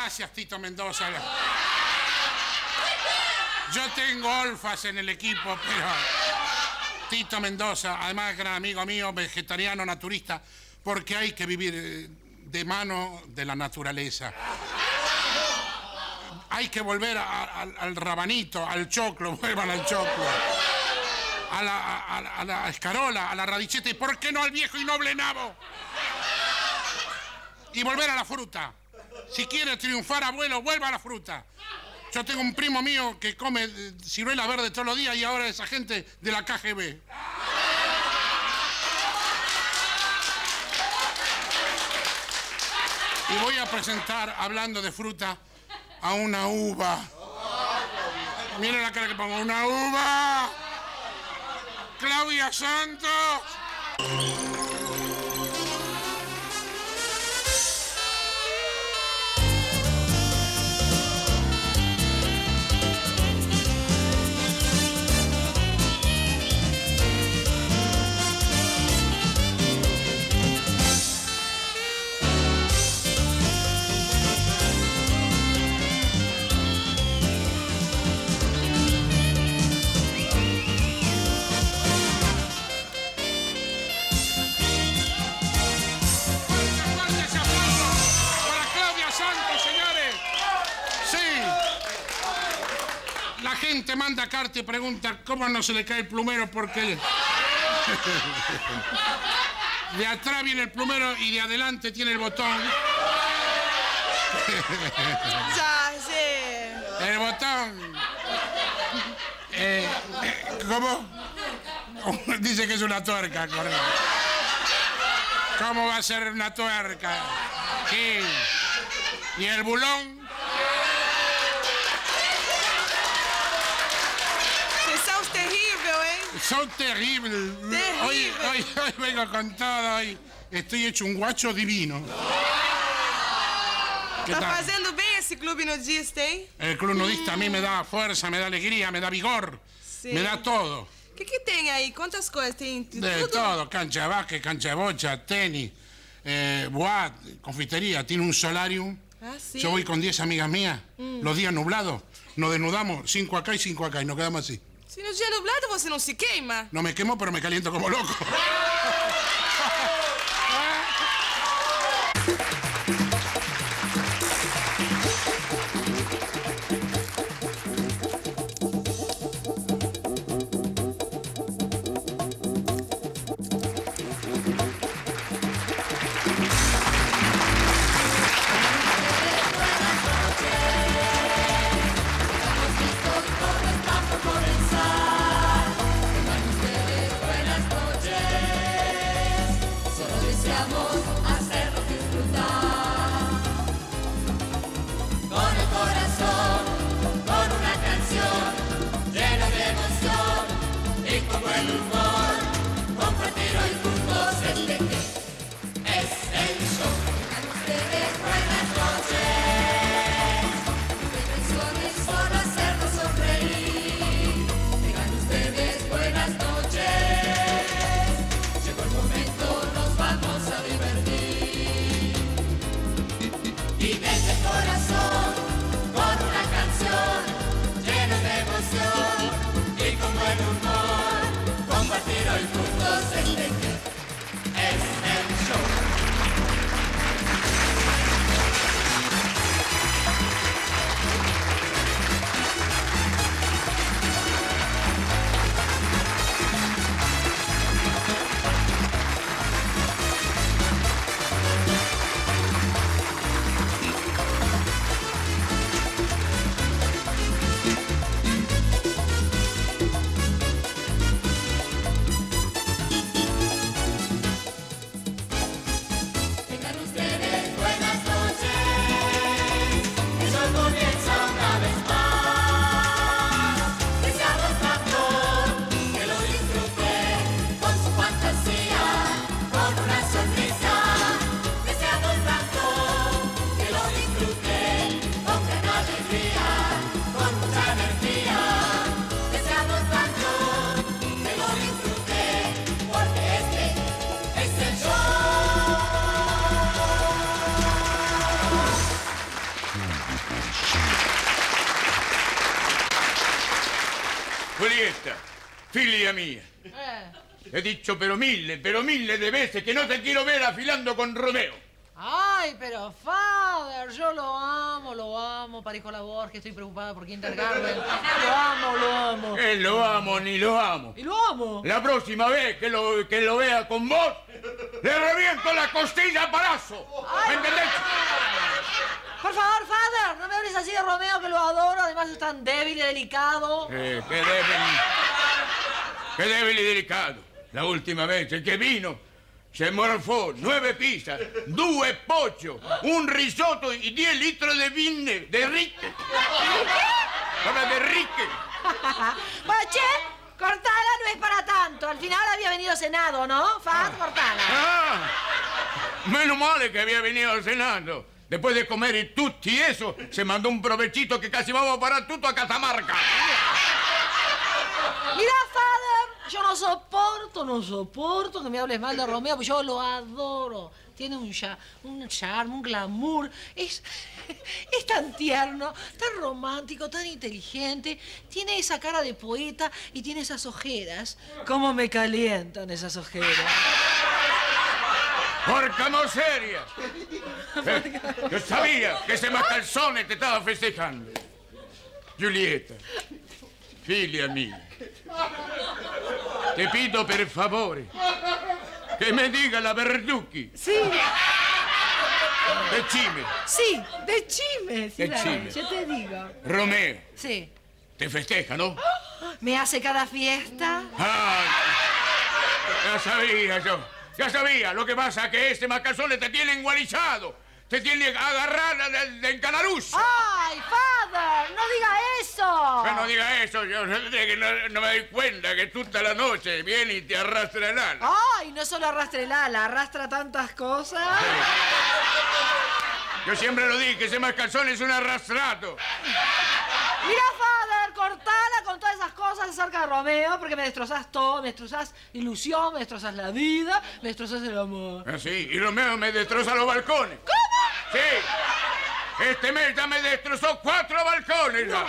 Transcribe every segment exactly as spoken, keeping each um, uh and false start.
gracias, Tito Mendoza. Yo tengo olfas en el equipo, pero... Tito Mendoza, además gran amigo mío, vegetariano, naturista, porque hay que vivir de mano de la naturaleza. Hay que volver a, a, al rabanito, al choclo, vuelvan al choclo. A la, a, a la escarola, a la radicheta, y ¿por qué no al viejo y noble nabo? Y volver a la fruta. Si quiere triunfar, abuelo, vuelva a la fruta. Yo tengo un primo mío que come ciruela verde todos los días y ahora es agente de la K G B. Y voy a presentar, hablando de fruta, a una uva. Miren la cara que pongo, una uva. Claudia Santos. La gente manda carta y pregunta cómo no se le cae el plumero porque... De atrás viene el plumero y de adelante tiene el botón. Ya, sí. El botón. Eh, eh, ¿Cómo? Dice que es una tuerca, correcto. ¿Cómo va a ser una tuerca? Sí. ¿Y el bulón? Son terribles. Terrible. Hoy, hoy, hoy vengo con todo. Hoy estoy hecho un guacho divino. ¿Qué Tá tal? fazendo bem esse clube nudista, hein? El club nudista a mí me da fuerza, me da alegría, me da vigor, Sí. me da todo. O que, que tem aí? Quantas coisas? Tem De tudo? todo, cancha de básquet, cancha de bocha, tenis, eh, boat, confitería, tiene un solarium. Ah, sí. Yo voy con diez amigas mías, mm. los días nublados, nos desnudamos, cinco acá y cinco acá, y nos quedamos así. Se no dia nublado você não se queima? No me quemo, pero me caliento como loco. Buenas noches. Julieta, figlia mía. Eh. He dicho pero mille, pero mille de veces que no te quiero ver afilando con Romeo. Ay, pero Father, yo lo amo, lo amo. Parejo la Borges, estoy preocupada por Kindergarten. Lo amo, lo amo. Eh, lo amo ni lo amo. Y lo amo. La próxima vez que lo, que lo vea con vos, le reviento la costilla a palazo. ¿Me entendés? Por favor, Father, no me hables así de Romeo, que lo adoro. Además es tan débil y delicado. Eh, qué débil. Qué débil y delicado. La última vez que vino, se morfó nueve pizzas, due pollo, un risotto y diez litros de vino de rique. Habla de rique. Bueno, che, cortala no es para tanto. Al final había venido cenado, ¿no? Fat, cortala. Ah, menos mal que había venido cenando. Después de comer y tutti eso, se mandó un provechito que casi vamos a parar tutto a Catamarca. Mira, Father, yo no soporto, no soporto que me hables mal de Romeo, porque yo lo adoro. Tiene un, cha un charme, un glamour. Es, es tan tierno, tan romántico, tan inteligente. Tiene esa cara de poeta y tiene esas ojeras. ¿Cómo me calientan esas ojeras? ¡Porca no seria! Eh, yo sabía que ese mascalzone te estaba festejando. Julieta, figlia mía, te pido per favore que me diga la Verducchi. Sí. Decime. Sí, decime. Sí, Decime. yo te digo. Romeo, Sí. te festeja, ¿no? ¿Me hace cada fiesta? Ay, ya sabía yo. Ya sabía. Lo que pasa es que ese mascalzone te tiene engualizado. Te tiene agarrada de, de encanaruz. ¡Ay, Father! ¡No diga eso! Que no diga eso, yo no, no me doy cuenta que toda la noche viene y te arrastra el ala. ¡Ay, no solo arrastra el ala, arrastra tantas cosas! Yo siempre lo dije, ese mascalzón es un arrastrato. Mira, Father, cortala con todas esas cosas acerca de Romeo, porque me destrozás todo, me destrozás ilusión, me destrozás la vida, me destrozás el amor. Ah, sí, y Romeo me destroza los balcones. ¿Cómo? Sí, este mes ya me destrozó cuatro balcones. No,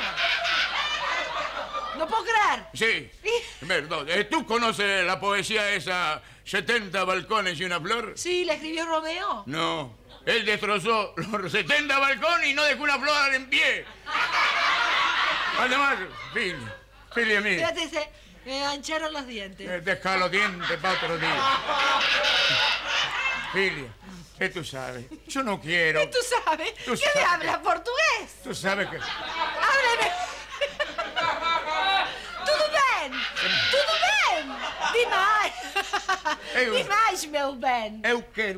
no puedo creer. Sí, ¿Y? perdón, eh, ¿tú conoces la poesía esa, setenta balcones y una flor? Sí, ¿la escribió Romeo? No, él destrozó los setenta balcones y no dejó una flor en pie. Además, Filia, Filia mía. Fíjate, se me mancharon los dientes. Eh, Deja los dientes para otro día. Filia, ¿qué tú sabes? Yo no quiero. ¿Qué tú sabes? Tú ¿Qué me sabes. hablas? ¿Portugués? Tú sabes que... Hábleme. Tudo bem? Tudo bem? Demais. Eu- Demais, meu bem. Eu quero.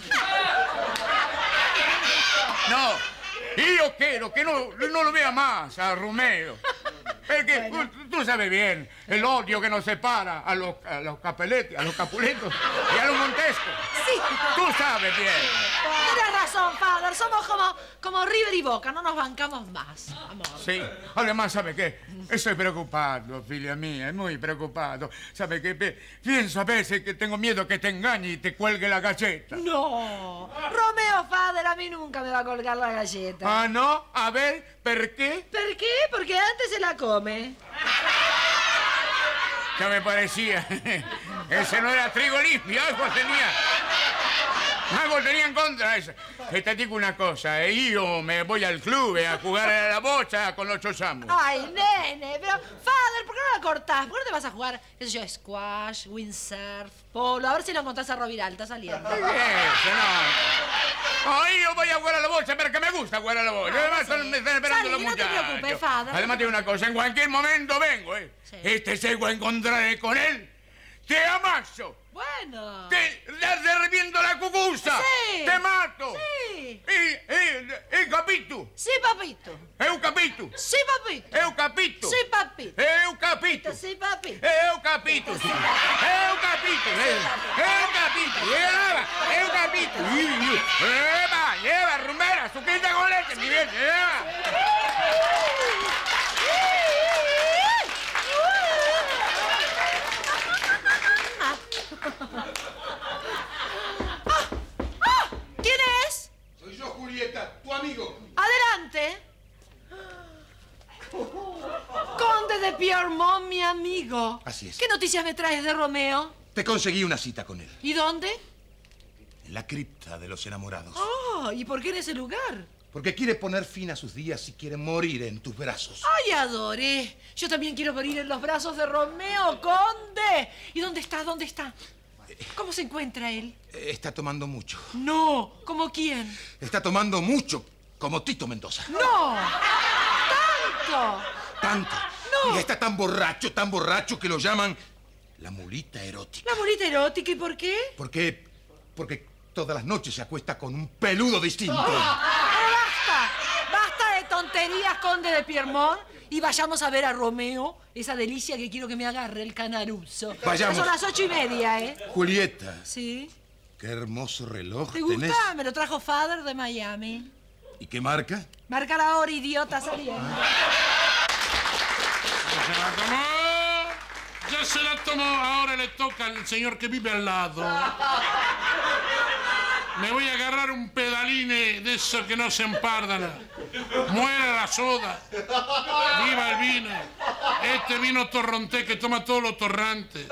No, yo quiero que no, no lo vea más a Romeo. Porque Bueno. tú, tú sabes bien el odio que nos separa a los, a los Capelletti, a los Capuletos y a los Montescos. Sí. Tú sabes bien. Tienes razón, Father. Somos como, como River y Boca. No nos bancamos más, amor. Sí, además, ¿sabe qué? Estoy preocupado, figlia mía, muy preocupado. ¿Sabe qué? Pe- Pienso a veces que tengo miedo que te engañe y te cuelgue la galleta. No. Romeo, Father, a mí nunca me va a colgar la galleta. Ah, ¿no? A ver, ¿por qué? ¿Por qué? Porque antes se la come. Ya me parecía. Ese no era trigo limpio, algo tenía. Algo tenía en contra eso. Que te digo una cosa, eh, yo me voy al club eh, a jugar a la bocha con los chosamos. Ay, nene, pero, Father, ¿por qué no la cortás? ¿Por qué no te vas a jugar, qué sé yo, squash, windsurf, polo? A ver si lo encontrás a Roviral, está saliendo. Eso, no. Ay, yo voy a jugar a la bocha, pero que me gusta jugar a la bocha. Además, sí. me están esperando Salí, los no te muchachos. preocupes, Father. Además, te digo una cosa, en cualquier momento vengo, ¿eh? Sí. Este llego a encontrarme con él. Te amaso. Bueno. Te, te reviento la cucusa. Sí. Te mato. Sí. E, e, e capito. Sí, papito. Eu capito. Sí, papito. Eu capito. Sí, papito. Eu capito. Sí, papito. Eu capito. Eu capito. Eu capito. Eva, eu capito. Eva, lleva, rumbera, suquita con leche, mi bien, lleva. ¿Quién es? Soy yo, Julieta, tu amigo. Adelante. Conde de Pior Piermont, mi amigo. Así es. ¿Qué noticias me traes de Romeo? Te conseguí una cita con él. ¿Y dónde? En la cripta de los enamorados. Oh, ¿y por qué en ese lugar? Porque quiere poner fin a sus días y quiere morir en tus brazos. ¡Ay, adoré! Yo también quiero morir en los brazos de Romeo, conde. ¿Y dónde está? ¿Dónde está? ¿Cómo se encuentra él? Está tomando mucho. No, ¿como quién? Está tomando mucho, como Tito Mendoza. ¡No! ¡Tanto! Tanto. No. Y está tan borracho, tan borracho que lo llaman la mulita erótica. ¿La mulita erótica? ¿Y por qué? Porque, porque todas las noches se acuesta con un peludo distinto. ¡Oh! ¡Basta! ¡Basta de tonterías, conde de Piermont! Y vayamos a ver a Romeo, esa delicia que quiero que me agarre el canaruzo. Vayamos. Ya son las ocho y media, ¿eh? Julieta. Sí. Qué hermoso reloj ¿Te gusta? tenés. Me lo trajo Father de Miami. ¿Y qué marca? Marca la hora, idiota, saliendo. Ya se la tomó. Ya se la tomó. Ahora le toca al señor que vive al lado. Me voy a agarrar un pedaline de esos que no se empardan. Muera la soda. Viva el vino. Este vino torronté que toma todo lo torrante.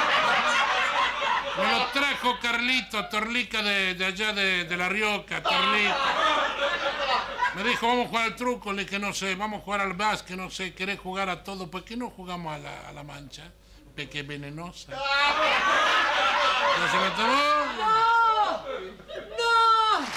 Me lo trajo Carlito, Torlica de, de allá de, de La Rioja, Torlica. Me dijo, vamos a jugar al truco. Le dije, no sé, vamos a jugar al básquet, no sé, ¿querés jugar a todo? ¿Por qué no jugamos a la, a la mancha? Peque venenosa. ¿No se la tomó? ¡No! ¡No!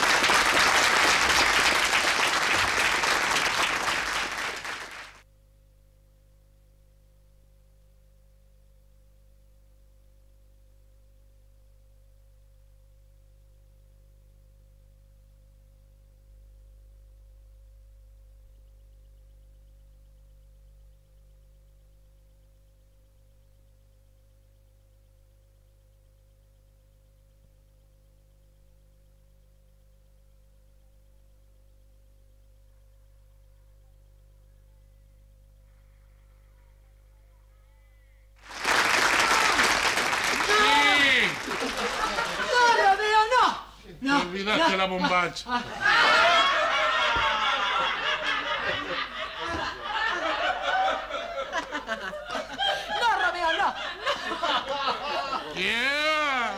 Te olvidaste la bombacha. No, Romeo, no. Yeah.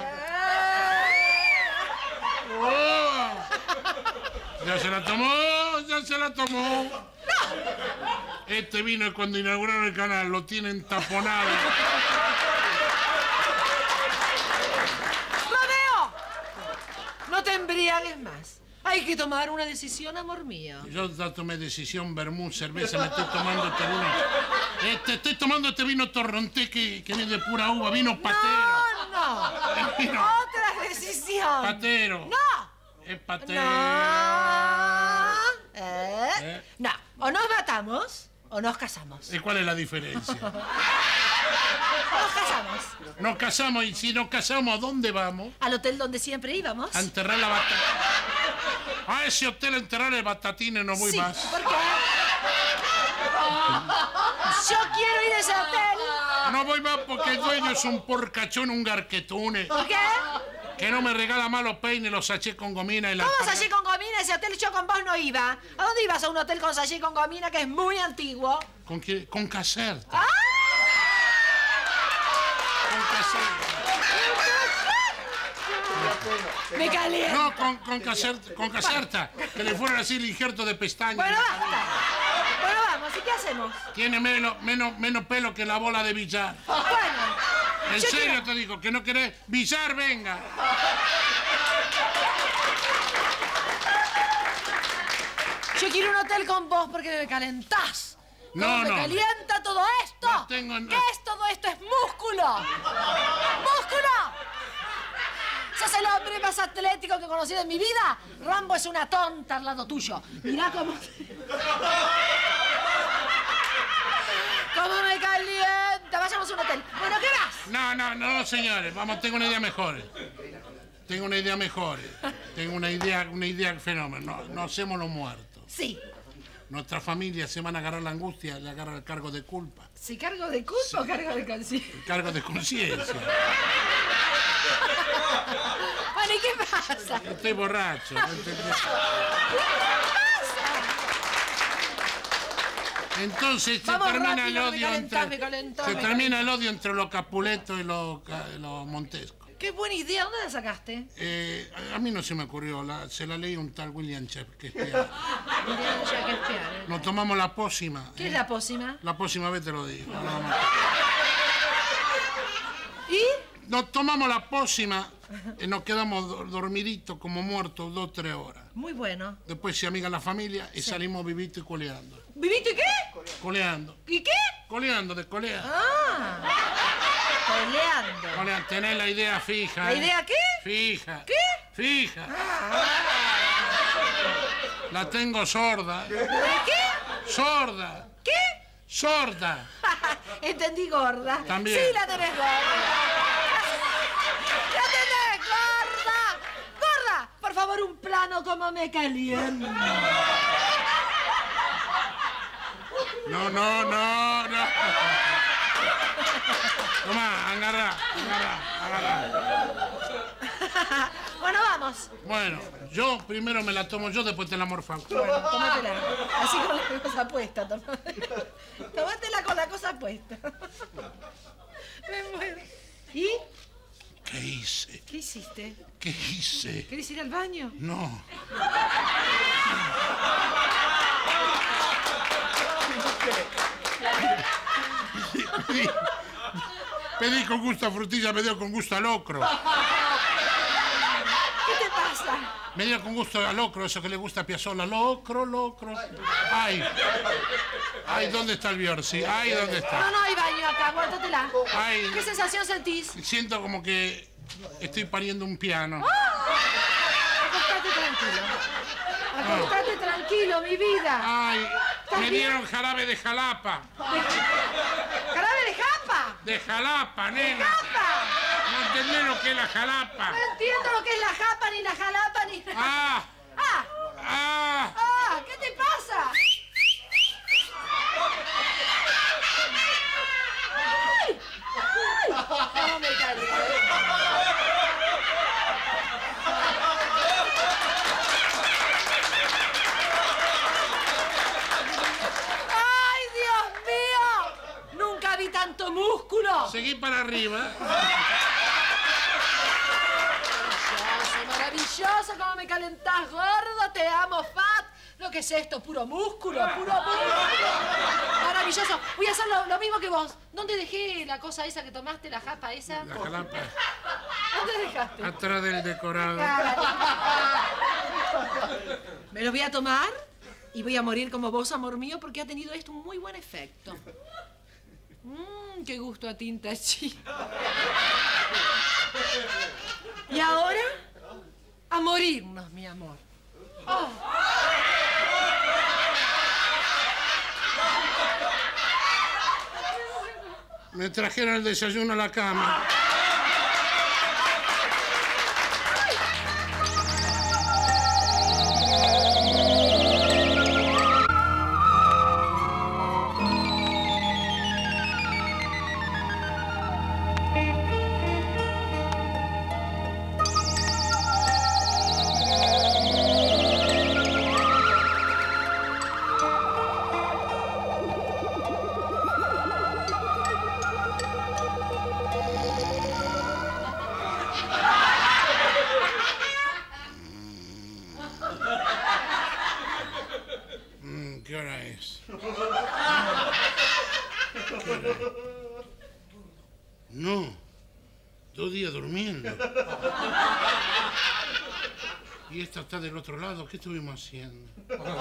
Oh. Ya se la tomó, ya se la tomó. Este vino cuando inauguraron el canal, lo tienen taponado. No te embriagues más. Hay que tomar una decisión, amor mío. Yo ya tomé decisión, vermú, cerveza, me estoy tomando este vino. Este, estoy tomando este vino torronté que, que viene de pura uva, vino patero. No, no. Vino Otra decisión. patero. No. Es patero. No. ¿Eh? ¿Eh? No. O nos matamos o nos casamos. ¿Y cuál es la diferencia? Nos casamos. Nos casamos y si nos casamos, ¿a dónde vamos? Al hotel donde siempre íbamos. A enterrar la batata. A ese hotel a enterrar el batatine no voy sí, más. ¿por qué? Yo quiero ir a ese hotel. No voy más porque el dueño es un porcachón, un garquetune. ¿Por qué? Que no me regala malos peines, los sachés con gomina y la... ¿Cómo sallé con gomina? Ese hotel yo con vos no iba. ¿A dónde ibas? A un hotel con sallé con gomina que es muy antiguo. ¿Con qué? Con Caserta. ¡Ah! Con Caserta. Me caliento. No, con, con Caserta, con Caserta. Que le fueron así el injerto de pestañas. Bueno, basta. Bueno, vamos. ¿Y qué hacemos? Tiene menos, menos, menos pelo que la bola de billar. Bueno. En yo serio quiero... te digo, que no querés billar, venga. Yo quiero un hotel con vos porque me calentás. No, ¿Cómo me no. calienta todo esto? No tengo na- ¿Qué es todo esto? ¡Es músculo! ¡Músculo! ¿Sos el hombre más atlético que he conocido en mi vida? Rambo es una tonta al lado tuyo. Mirá cómo... ¡Cómo me calienta! Vayamos a un hotel. Bueno, ¿qué vas? No, no, no, señores. Vamos, tengo una idea mejor. Tengo una idea mejor. Tengo una idea, una idea fenómeno. No, no hacemos los muertos. Sí. Nuestra familia se van a agarrar la angustia, le agarra el cargo de culpa. ¿Sí cargo de culpa o cargo de conciencia? El cargo de conciencia. Bueno, ¿y qué pasa? Estoy borracho. ¿No entendés? Entonces se Vamos termina rápido, el que me odio calentás, entre... me calentás, se me termina el odio entre los Capuletos y los, ca- los Montesco. Qué buena idea, ¿dónde la sacaste? Eh, a a mí no se me ocurrió, la- se la leí un tal William Shakespeare. Mirá, ya que espiar, ¿eh? Nos tomamos la pócima. ¿Qué ¿eh? es la pócima? La próxima vez te lo digo. No, no. ¿Y? Nos tomamos la pócima y nos quedamos do- dormiditos como muertos dos, tres horas. Muy bueno. Después se amiga la familia y salimos vivito y coleando. ¿Vivito y qué? Coleando. ¿Y qué? Coleando, de colear. Ah, coleando. Coleando. Tenés la idea fija. ¿La ¿eh? idea qué? Fija. ¿Qué? Fija. La tengo sorda. ¿De qué? Sorda. ¿Qué? Sorda. Entendí, gorda. También. Sí, la tenés gorda. ¡La tenés gorda! ¡Gorda! Por favor, un plano como me calienta. No, no, no, no. Tomá, agarrá, agarrá, agarrá. Bueno, vamos. Bueno, yo primero me la tomo yo, después te la morfamos. Bueno, tómatela. Así con la cosa puesta. Toma- Tómatela con la cosa puesta. Me muero. ¿Y? ¿Qué hice? ¿Qué hiciste? ¿Qué hice? ¿Querés ir al baño? No. Pedí, pedí con gusto a frutilla, me dio con gusto a locro. ¿Qué te pasa? Me dio con gusto a locro, eso que le gusta a Piazzolla. Locro, locro. Ay. Ay, ¿dónde está el Biorsi? Ay, ¿dónde No, está? no hay baño acá, aguántatela. Ay. ¿Qué sensación sentís? Siento como que estoy pariendo un piano. Acostate tranquilo. Acostate tranquilo, mi vida. Ay, ¿Estás me bien? dieron jarabe de jalapa. ¡Jarabe de japa! De jalapa, nena. ¡Japa! No entendés lo que es la jalapa. No entiendo lo que es la japa, ni la jalapa, ni... Ah, ¡Ah! ah. ¡Ah! ¿Qué te pasa? ¡Ay! ¡Ay! No me caliento. ¡Ay, Dios mío! Nunca vi tanto músculo. Seguí para arriba. Maravilloso, maravilloso, cómo me calentás, gordo, te amo, fat. Lo que es esto, puro músculo, puro músculo. Maravilloso. Voy a hacer lo, lo mismo que vos. ¿Dónde dejé la cosa esa que tomaste, la japa esa? La jalapa. ¿Dónde dejaste? Atrás del decorado. Me lo voy a tomar y voy a morir como vos, amor mío, porque ha tenido esto un muy buen efecto. Mmm, qué gusto a tinta china. Y ahora, a morirnos, mi amor. Oh. Me trajeron el desayuno a la cama. Mm, ¿Qué hora es? ¿Qué hora es? No, dos días durmiendo. Y esta está del otro lado. ¿Qué estuvimos haciendo?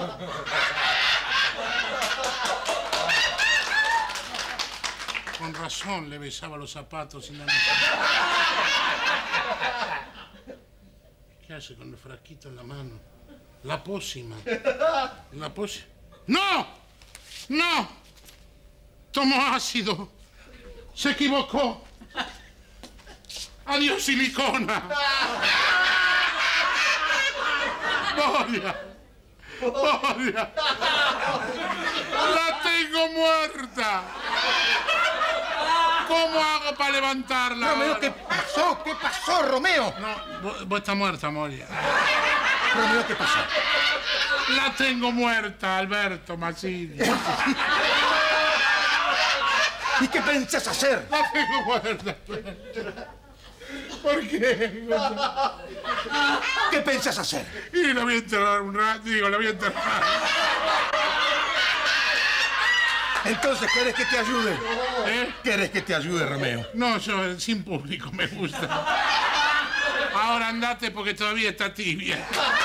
Con razón le besaba los zapatos sin darme cuenta. ¿Qué hace con el frasquito en la mano? La pócima. La pócima. ¡No! ¡No! Tomó ácido. Se equivocó. Adiós, silicona. Boria. Boria. La tengo muerta. ¿Cómo hago para levantarla? Romeo, ahora? ¿qué pasó? ¿Qué pasó, Romeo? No, vos, vos estás muerta, Moria. Romeo, ¿qué pasó? La tengo muerta, Alberto Mazzini. ¿Y qué pensás hacer? La tengo muerta. ¿Por qué? ¿Qué pensás hacer? Y la voy a enterrar un rato, digo, la voy a enterrar. Entonces, ¿querés que te ayude? ¿Eh? ¿Querés que te ayude, Romeo? No, yo sin público me gusta. Ahora andate porque todavía está tibia.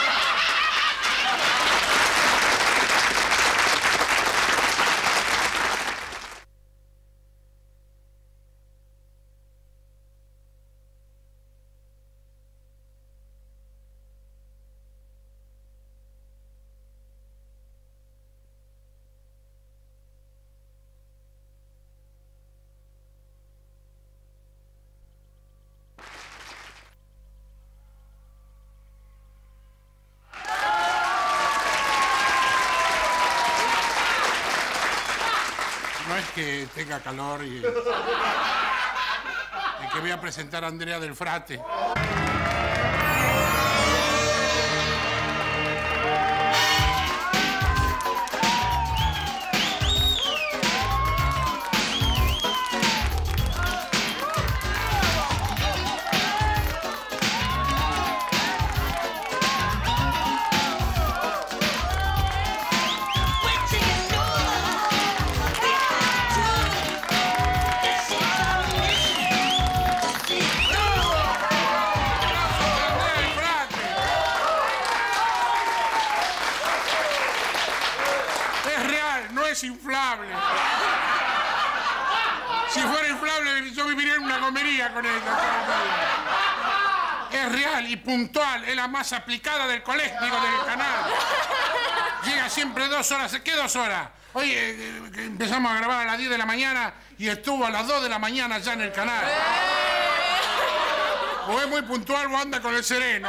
No es que tenga calor y... Es que voy a presentar a Andrea del Frate. Es inflable. Si fuera inflable, yo viviría en una comería con ella. Es real y puntual. Es la más aplicada del colegio, digo, del canal. Llega siempre dos horas. ¿Qué dos horas? Oye, eh, empezamos a grabar a las diez de la mañana y estuvo a las dos de la mañana ya en el canal. O es muy puntual o anda con el sereno.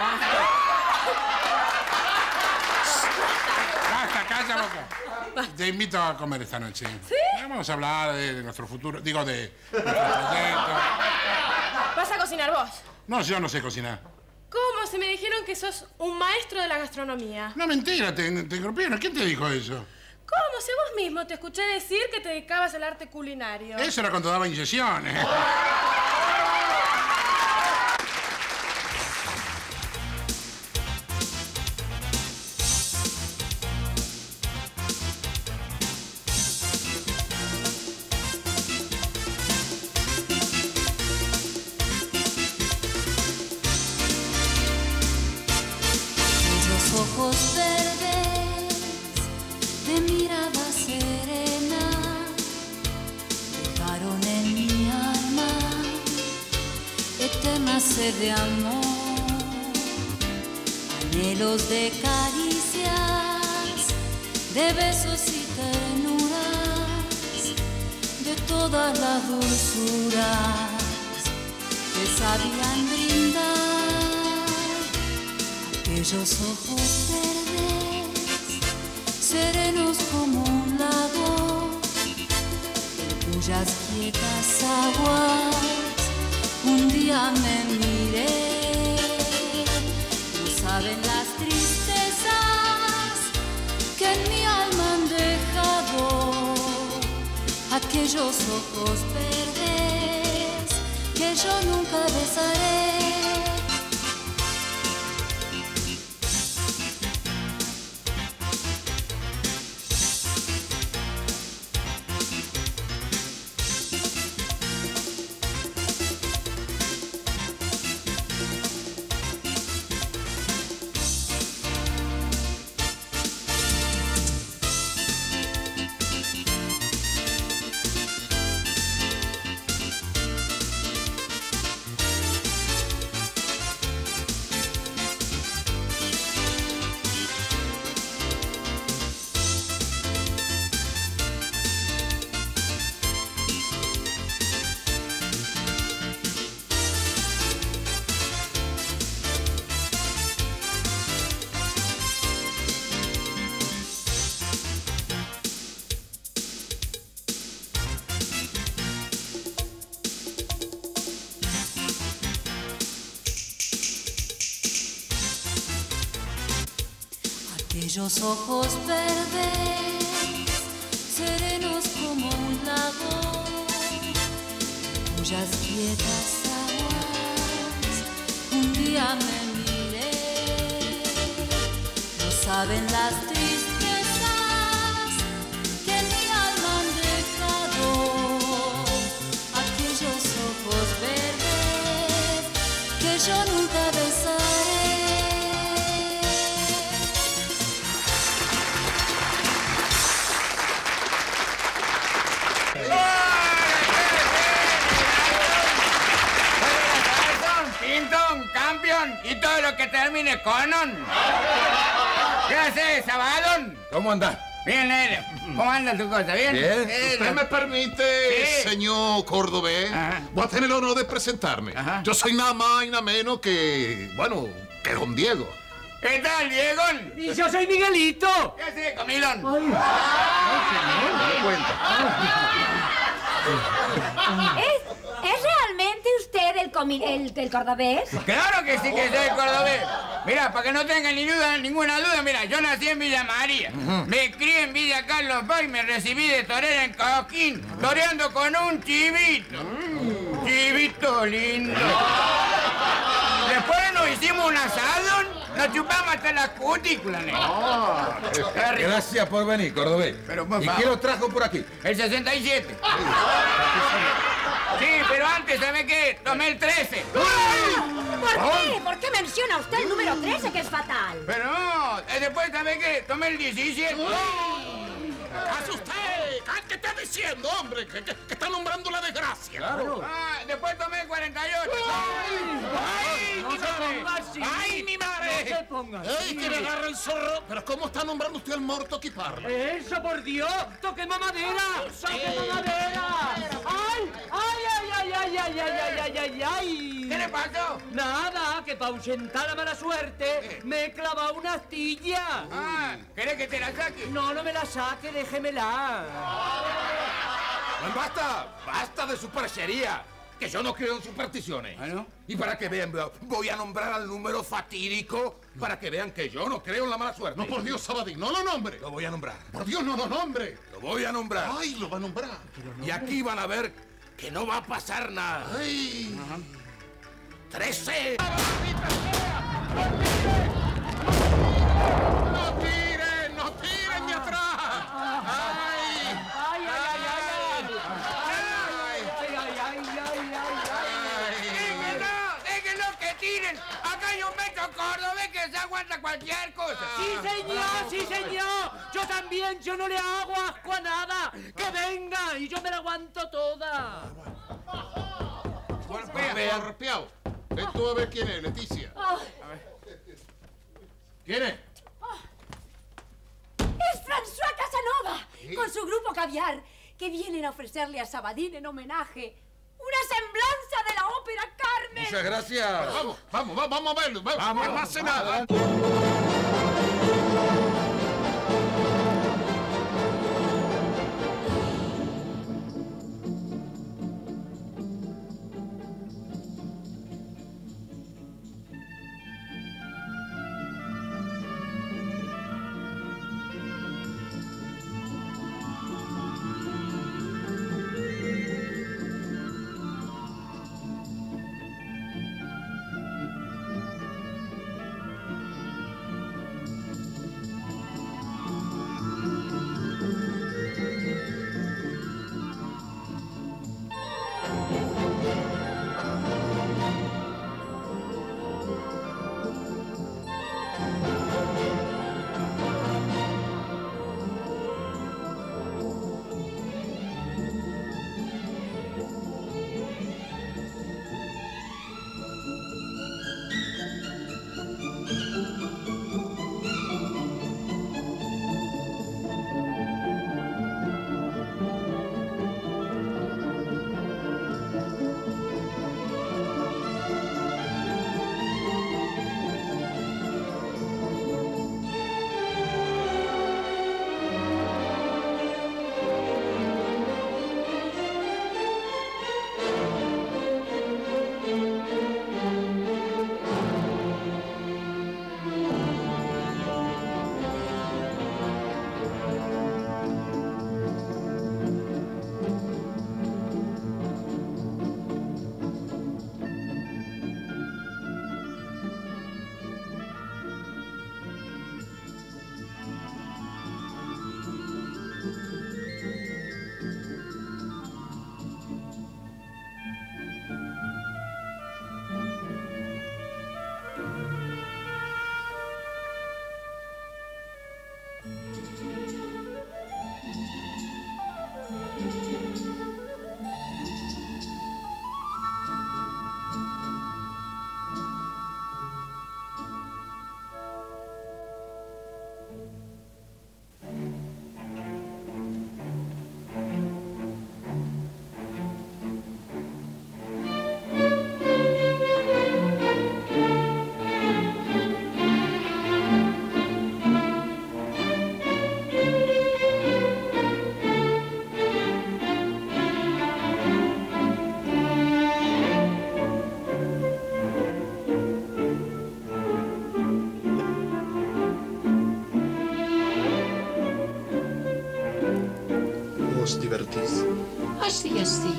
Basta, calla boca. Te invito a comer esta noche. ¿Sí? Vamos a hablar de, de nuestro futuro, digo, de nuestro proyecto. ¿Vas a cocinar vos? No, yo no sé cocinar. ¿Cómo? Se me dijeron que sos un maestro de la gastronomía. No, mentira, te, te engrupieron. ¿Quién te dijo eso? ¿Cómo? Si vos mismo te escuché decir que te dedicabas al arte culinario. Eso era cuando daba inyecciones. Ojos verdes de mirada serena dejaron en mi alma eterna sed de amor, anhelos de caricias, de besos y ternuras, de todas las dulzuras que sabían brindar. Aquellos ojos verdes, serenos como un lago, en cuyas quietas aguas un día me miré. No saben las tristezas que en mi alma han dejado aquellos ojos verdes que yo nunca besaré. Aquellos ojos verdes, serenos como un lago, cuyas quietas aguas un día me miré. No saben las tristezas que en mi alma han dejado aquellos ojos verdes que yo nunca besaré. Pintón, campeón y todo lo que termine con on. ¿Qué haces, Sabadón? ¿Cómo andás? Bien, nene. ¿Cómo anda tu cosa? ¿Bien? Bien. Eh, ¿Usted me permite, Sí. señor Cordobés? Ajá. Voy a tener el honor de presentarme. Ajá. Yo soy nada más y nada menos que, bueno, que don Diego. ¿Qué tal, Diego? Y yo soy Miguelito. ¿Qué haces, comilón? ¿Es, ¿Es realmente usted el, comi- el, el cordobés? Claro que sí que soy cordobés. Mira, para que no tengan ni duda, ninguna duda, mira, yo nací en Villa María. Me crié en Villa Carlos Paz y me recibí de torera en Cosquín, toreando con un chivito. Chivito lindo. Después nos hicimos un asadón, nos chupamos hasta las cutículas, negro. Qué rico. Gracias por venir, Cordobés. Pero, por ¿Y favor. qué lo trajo por aquí? El sesenta y siete. Sí, pero antes, ¿sabe qué? Tomé el trece. ¿Por qué? ¿Por qué menciona usted el número trece, que es fatal? Pero no, eh, después, ¿sabe qué? Tomé el diecisiete. ¿Hace usted? ¿Qué está diciendo, hombre? Que, que- que está nombrando la desgracia. Ah, después tomé el cuarenta y ocho. ¡Ay, No mi se ponga madre! así. ¡Ay, mi No madre! se ponga ¡Ey, así. que le agarra el zorro! ¿Pero cómo está nombrando usted al morto aquí parla? ¡Eso, por Dios! ¡Toquemos madera! ¡Toquemos madera! ¡Ay! ¡Ay, ay, ay, ay, ay, ay, ay, ay, ay, ay! ¿Qué le pasó? Nada, que para ahuyentar la mala suerte me he clavado una astilla. Ah, ¿querés que te la saque? No, no me la saque, déjemela. Pues basta, basta de superchería. Que yo no creo en supersticiones. ¿Ah, no? Y para que vean, voy a nombrar al número fatídico para que vean que yo no creo en la mala suerte. No, por Dios, Sabadín, no lo nombre. Lo voy a nombrar. Por Dios, no lo nombre. Lo voy a nombrar. Ay, lo va a nombrar. Y aquí van a ver que no va a pasar nada. Ay. ¡Trece! ¡No tiren! ¡No tiren de atrás! ¡Ay! ¡Ay, ay, ay, ay! ¡Ay, ay, ay, ay, ay! ¡Déjenlo! ¡Déjenlo que tiren! Acá hay un Beto Cordobés que se aguanta cualquier cosa. ¡Sí, señor! ¡Sí, señor! Yo también, yo no le hago asco a nada. ¡Que venga! Y yo me la aguanto toda. Bueno, Vea, arrepiado. Ven tú a ver quién es, Leticia. ¿Quién es? ¡Es François Casanova! Con su grupo Caviar, que vienen a ofrecerle a Sabadín en homenaje una semblanza de la ópera Carmen. Muchas gracias. Vamos, vamos, vamos, vamos a verlo. Vamos, Vamos, que no hace nada. Os divertís? Así, así.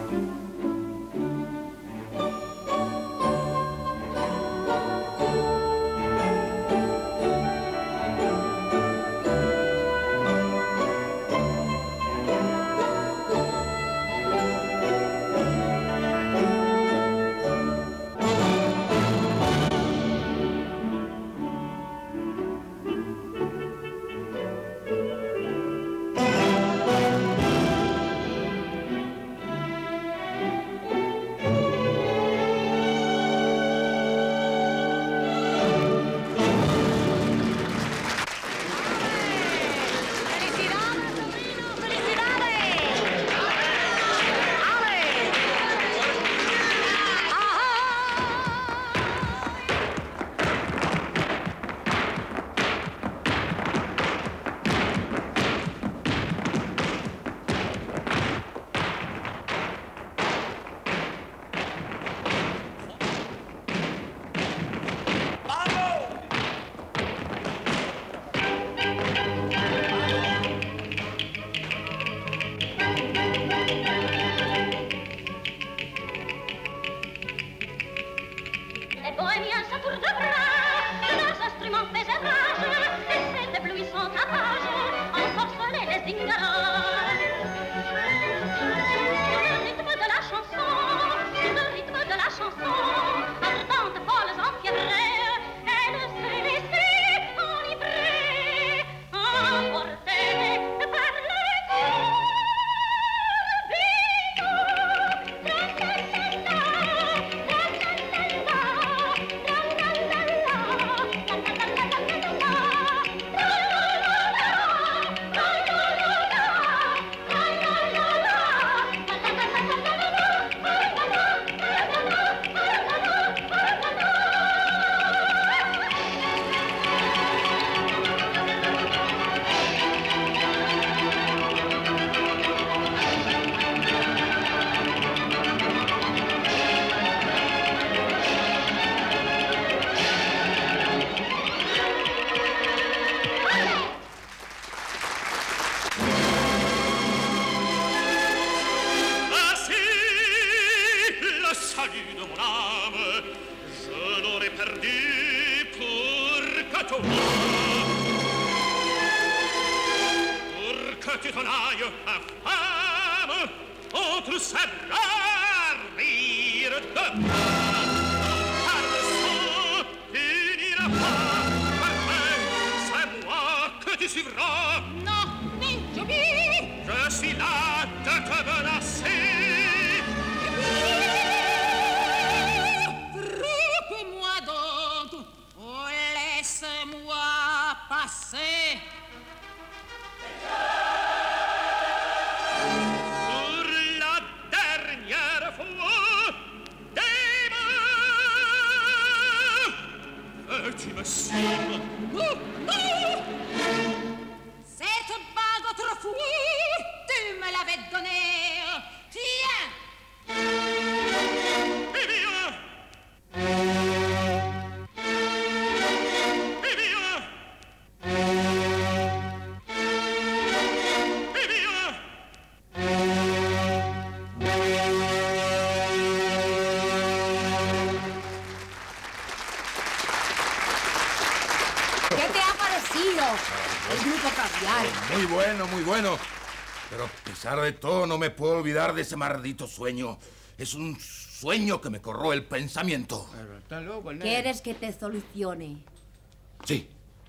Muy bueno, muy bueno. Pero a pesar de todo, no me puedo olvidar de ese maldito sueño. Es un sueño que me corroe el pensamiento. Pero está loco, el nene. ¿Quieres que te solucione? Sí,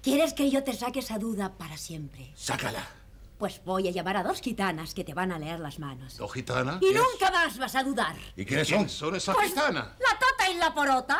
¿Quieres que yo te saque esa duda para siempre? Sácala. Pues voy a llamar a dos gitanas que te van a leer las manos. ¿Dos gitanas? Y nunca más vas a dudar. ¿Y quiénes ¿Quiénes son? son esas Pues, gitanas? la tota y la porota.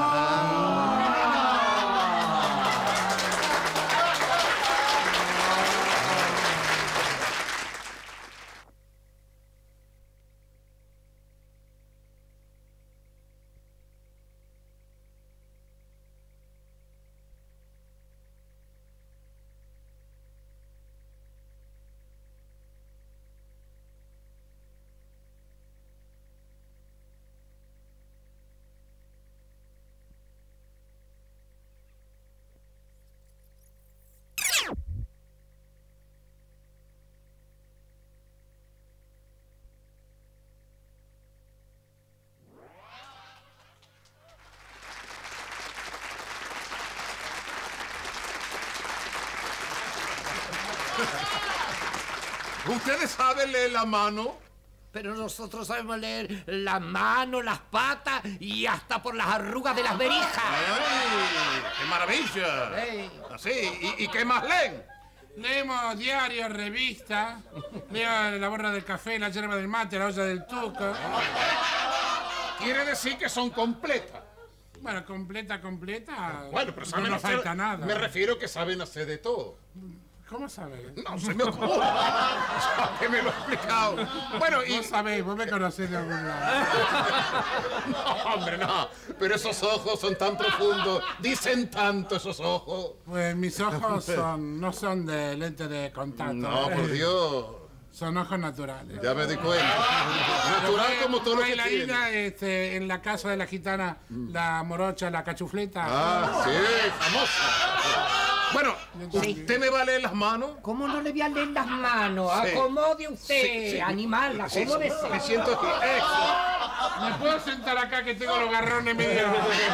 ¿Ustedes saben leer la mano? Pero nosotros sabemos leer la mano, las patas y hasta por las arrugas de las berijas. ¡Ay! ¡Qué maravilla! Ey. Así, ¿y, y qué más leen? Leemos diarios, revistas, leo la borra del café, la yerba del mate, la olla del tuco. Quiere decir que son completas. Bueno, completa, completa. Bueno, pero saben no nos hacer... falta nada. Me refiero que saben hacer de todo. ¿Cómo sabes? No se me ocurre. Ya que me lo he explicado. Bueno, y... No sabéis, vos me conocés de algún lado. No, hombre, no. Pero esos ojos son tan profundos. Dicen tanto esos ojos. Pues mis ojos son, no son de lente de contacto. No, ¿eh? por Dios. Son ojos naturales. Ya me di cuenta. Natural como todo lo que la tiene. isla, este, en la casa de la gitana, la morocha, la cachufleta. Ah, sí, famosa. Bueno, ¿usted me va a leer las manos? ¿Cómo no le voy a leer las manos? Sí. Acomode usted, Sí, sí. animal, acomódese. Me siento aquí. Eso. ¿Me puedo sentar acá que tengo los garrones medio?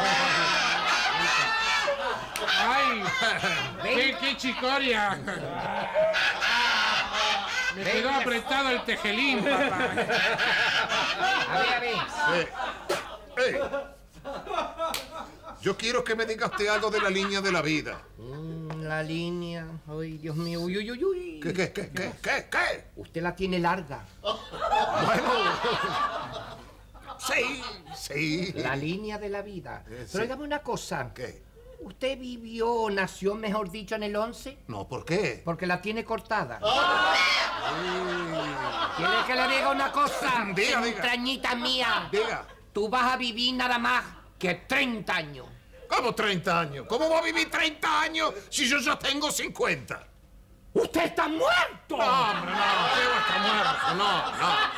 ¡Ay! ¡Qué, qué chicoria! Me quedó apretado el tejelín, papá. A ver, a ver. Sí. Ey. Yo quiero que me diga usted algo de la línea de la vida. Mm, la línea. Ay, Dios mío. Uy, uy, uy, uy. ¿Qué, qué, qué, qué, qué, qué? Usted la tiene larga. Bueno. Sí, sí. La línea de la vida. Eh, sí. Pero dígame una cosa. ¿Qué? ¿Usted vivió, nació, mejor dicho, en el once? No, ¿por qué? Porque la tiene cortada. ¿Quiere que le diga una cosa? Diga, diga. Entrañita mía. Diga. Tú vas a vivir nada más que treinta años. ¿Cómo treinta años? ¿Cómo voy a vivir treinta años si yo ya tengo cincuenta? ¡Usted está muerto! No, hombre, no, ¿qué va a estar muerto? No,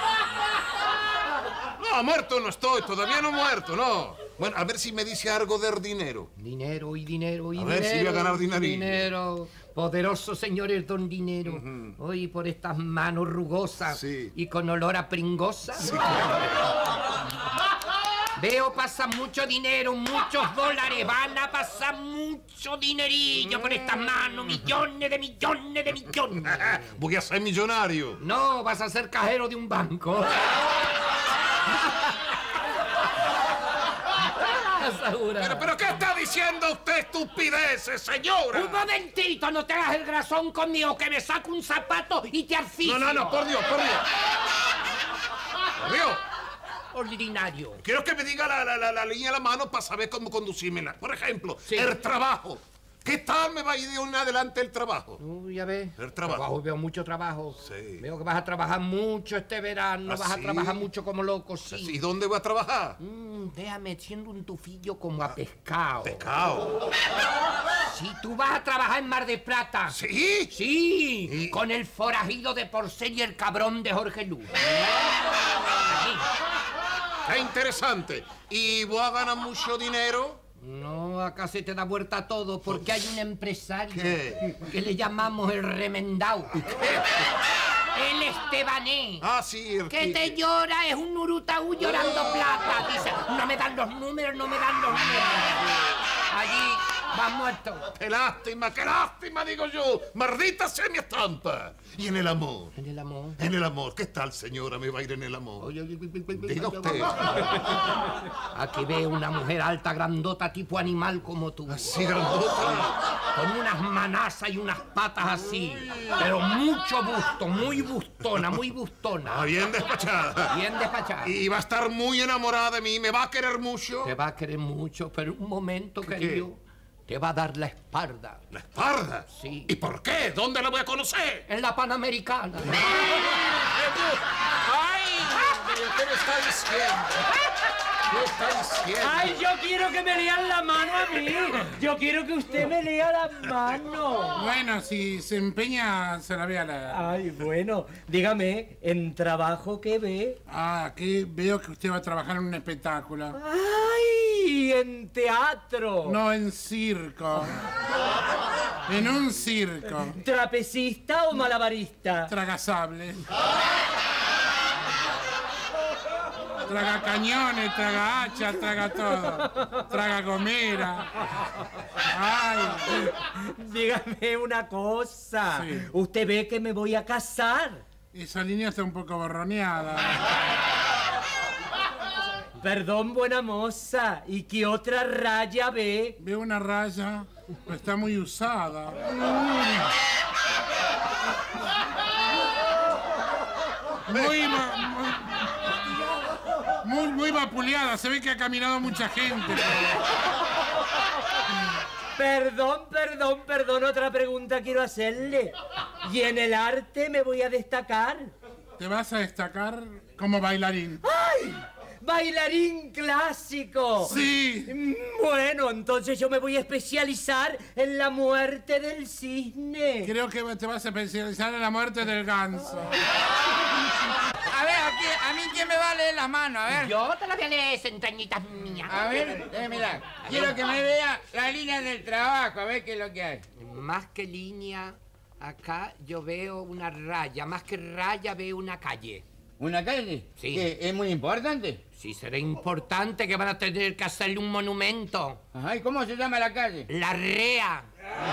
no. No, muerto no estoy, todavía no muerto, no. Bueno, a ver si me dice algo del dinero. Dinero y dinero y A dinero. ver si voy a ganar y dinerillo. Dinero. Poderoso señor el don dinero. Ujú. Hoy por estas manos rugosas Sí. y con olor a pringosa. Veo pasar mucho dinero, muchos dólares. Van a pasar mucho dinerillo por estas manos. Millones de millones de millones. Voy a ser millonario. No, vas a ser cajero de un banco. Pero, pero, ¿qué está diciendo usted, estupideces, señora? Un momentito, no te hagas el grasón conmigo, que me saco un zapato y te asfixio. No, no, no, por Dios, por Dios. Por Dios. Ordinario. Quiero que me diga la, la, la, la línea de la mano para saber cómo conducírmela. Por ejemplo, Sí. el trabajo. ¿Qué tal me va a ir de un adelante el trabajo? Uy, ya ves. El trabajo. Veo mucho trabajo. Sí. Veo que vas a trabajar mucho este verano. ¿Ah, vas a sí? trabajar mucho como loco, sí. ¿Y dónde voy a trabajar? Mm, déjame siendo un tufillo como a pescado. Pescado. Si tú vas a trabajar en Mar de Plata. ¿Sí? Sí. ¿Y? Con el forajido de Porcel y el cabrón de Jorge Luz. Aquí. Qué interesante. ¿Y voy a ganar mucho dinero? No, acá se te da vuelta todo porque hay un empresario ¿Qué? que le llamamos el remendao. El Estebané. Ah, sí. el Que te Quique. llora, es un urutaú llorando plata. Dice, no me dan los números, no me dan los números. Allí Va muerto. ¡Qué lástima, qué lástima, digo yo! ¡Maldita sea mi estampa! Y en el amor. En el amor. En el amor. ¿Qué tal, señora? ¿Me va a ir en el amor? Diga usted. Aquí veo una mujer alta, grandota, tipo animal como tú. ¿Así grandota? Con unas manazas y unas patas así. Pero mucho busto, muy bustona, muy bustona. Ah, bien despachada. Bien despachada. Y va a estar muy enamorada de mí. ¿Me va a querer mucho? Te va a querer mucho, pero un momento, ¿Qué, querido. Te va a dar la espalda. ¿La espalda? Sí. ¿Y por qué? ¿Dónde la voy a conocer? En la Panamericana. ¡Ay! ¿Qué me está diciendo? ¿Qué está diciendo? ¡Ay, yo quiero que me lean la mano a mí! ¡Yo quiero que usted me lea la mano! Bueno, si se empeña, se la voy a leer. Ay, bueno, dígame, ¿en trabajo qué ve? Ah, aquí veo que usted va a trabajar en un espectáculo. ¡Ay, en teatro! No, en circo. En un circo. ¿Trapecista o malabarista? Tragasable. Traga cañones, traga hacha, traga todo. Traga gomera. Ay. Dígame una cosa. Sí. ¿Usted ve que me voy a casar? Esa línea está un poco borroneada. Perdón, buena moza. ¿Y qué otra raya ve? Veo una raya, pero está muy usada. Muy, ma- muy, muy vapuleada. Se ve que ha caminado mucha gente. Perdón, perdón, perdón. Otra pregunta quiero hacerle. ¿Y en el arte me voy a destacar? ¿Te vas a destacar como bailarín? ¡Ay! ¡Bailarín clásico! Sí. Bueno, entonces yo me voy a especializar en la muerte del cisne. Creo que te vas a especializar en la muerte del ganso. A ver, aquí, a mí quién me va a leer la mano, a ver. Yo te la voy a leer, entrañitas mías. A ver, déjame mirar. Quiero que me vea la línea del trabajo, a ver qué es lo que hay. Más que línea, acá yo veo una raya. Más que raya veo una calle. ¿Una calle? Sí. ¿Qué, es muy importante? Sí, será importante que van a tener que hacerle un monumento. Ajá, ¿y cómo se llama la calle? La Rea.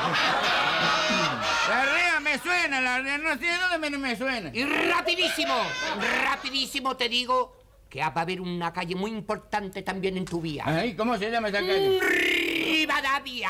La Rea me suena, la Rea, no sé de dónde me, me suena. Y rapidísimo, rapidísimo te digo que va a haber una calle muy importante también en tu vía. Ajá, ¿y cómo se llama esa calle? Rivadavia.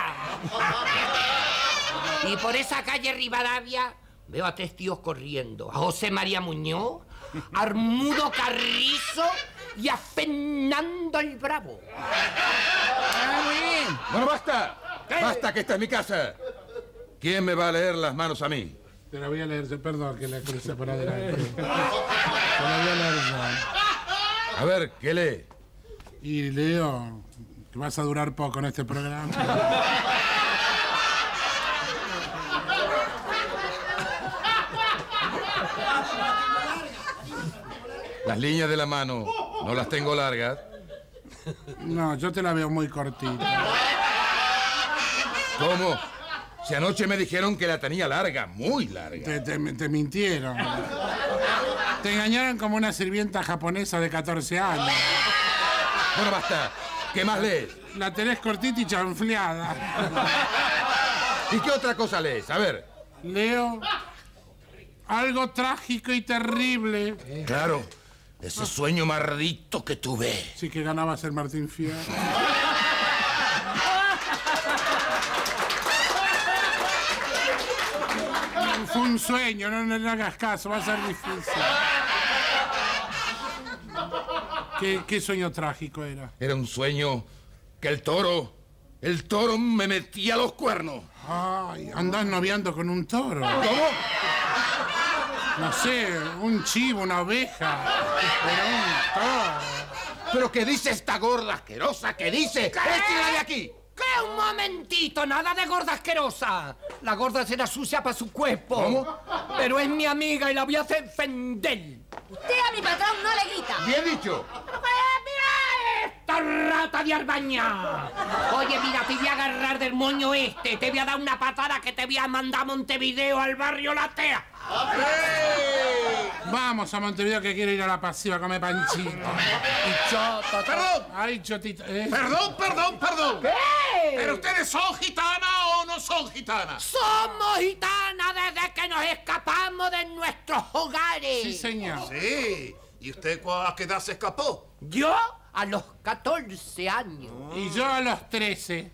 Y por esa calle Rivadavia veo a tres tíos corriendo. A José María Muñoz, a Armudo Carrizo y a Fernando el Bravo. Ah, muy bien. Bueno, basta. Basta, que esta es mi casa. ¿Quién me va a leer las manos a mí? Te la voy a leer, perdón que la crucé por adelante. Te la voy a leer yo. A ver, ¿qué lee? Y leo que vas a durar poco en este programa. Las líneas de la mano, ¿no las tengo largas? No, yo te la veo muy cortita. ¿Cómo? Si anoche me dijeron que la tenía larga, muy larga. Te, te, te mintieron. Te engañaron como una sirvienta japonesa de catorce años. Bueno, basta. ¿Qué más lees? La tenés cortita y chanfleada. ¿Y qué otra cosa lees? A ver. Leo algo trágico y terrible. Claro, ese sueño maldito que tuve. Sí que ganabas el Martín Fierro. Fue un sueño, no, no le hagas caso, va a ser difícil. ¿Qué, qué sueño trágico era? Era un sueño que el toro, el toro me metía los cuernos. Ay, andás noviando con un toro. ¿Cómo? No sé, un chivo, una oveja. Pero un toro. ¿Pero qué dice esta gorda asquerosa? ¿Qué dice? ¡Échela de aquí! ¿Qué? Un momentito, nada de gorda asquerosa. La gorda será sucia para su cuerpo. ¿Cómo? Pero es mi amiga y la voy a hacer defender. Usted a mi patrón no le grita. Bien dicho. ¡Mira esta rata de Arbañá! Oye, mira, te voy a agarrar del moño este. Te voy a dar una patada que te voy a mandar a Montevideo, al barrio Latea. Vamos a Montevideo que quiero ir a la pasiva a comer panchito. Y choto, ¡Perdón! Ay, chotito. ¿eh? ¡Perdón, perdón, perdón! ¿Qué? ¿Pero ustedes son gitanas o no son gitanas? Somos gitanas desde que nos escapamos de nuestros hogares. Sí, señor. Sí. ¿Y usted a qué edad se escapó? Yo a los catorce años. Y yo a los trece.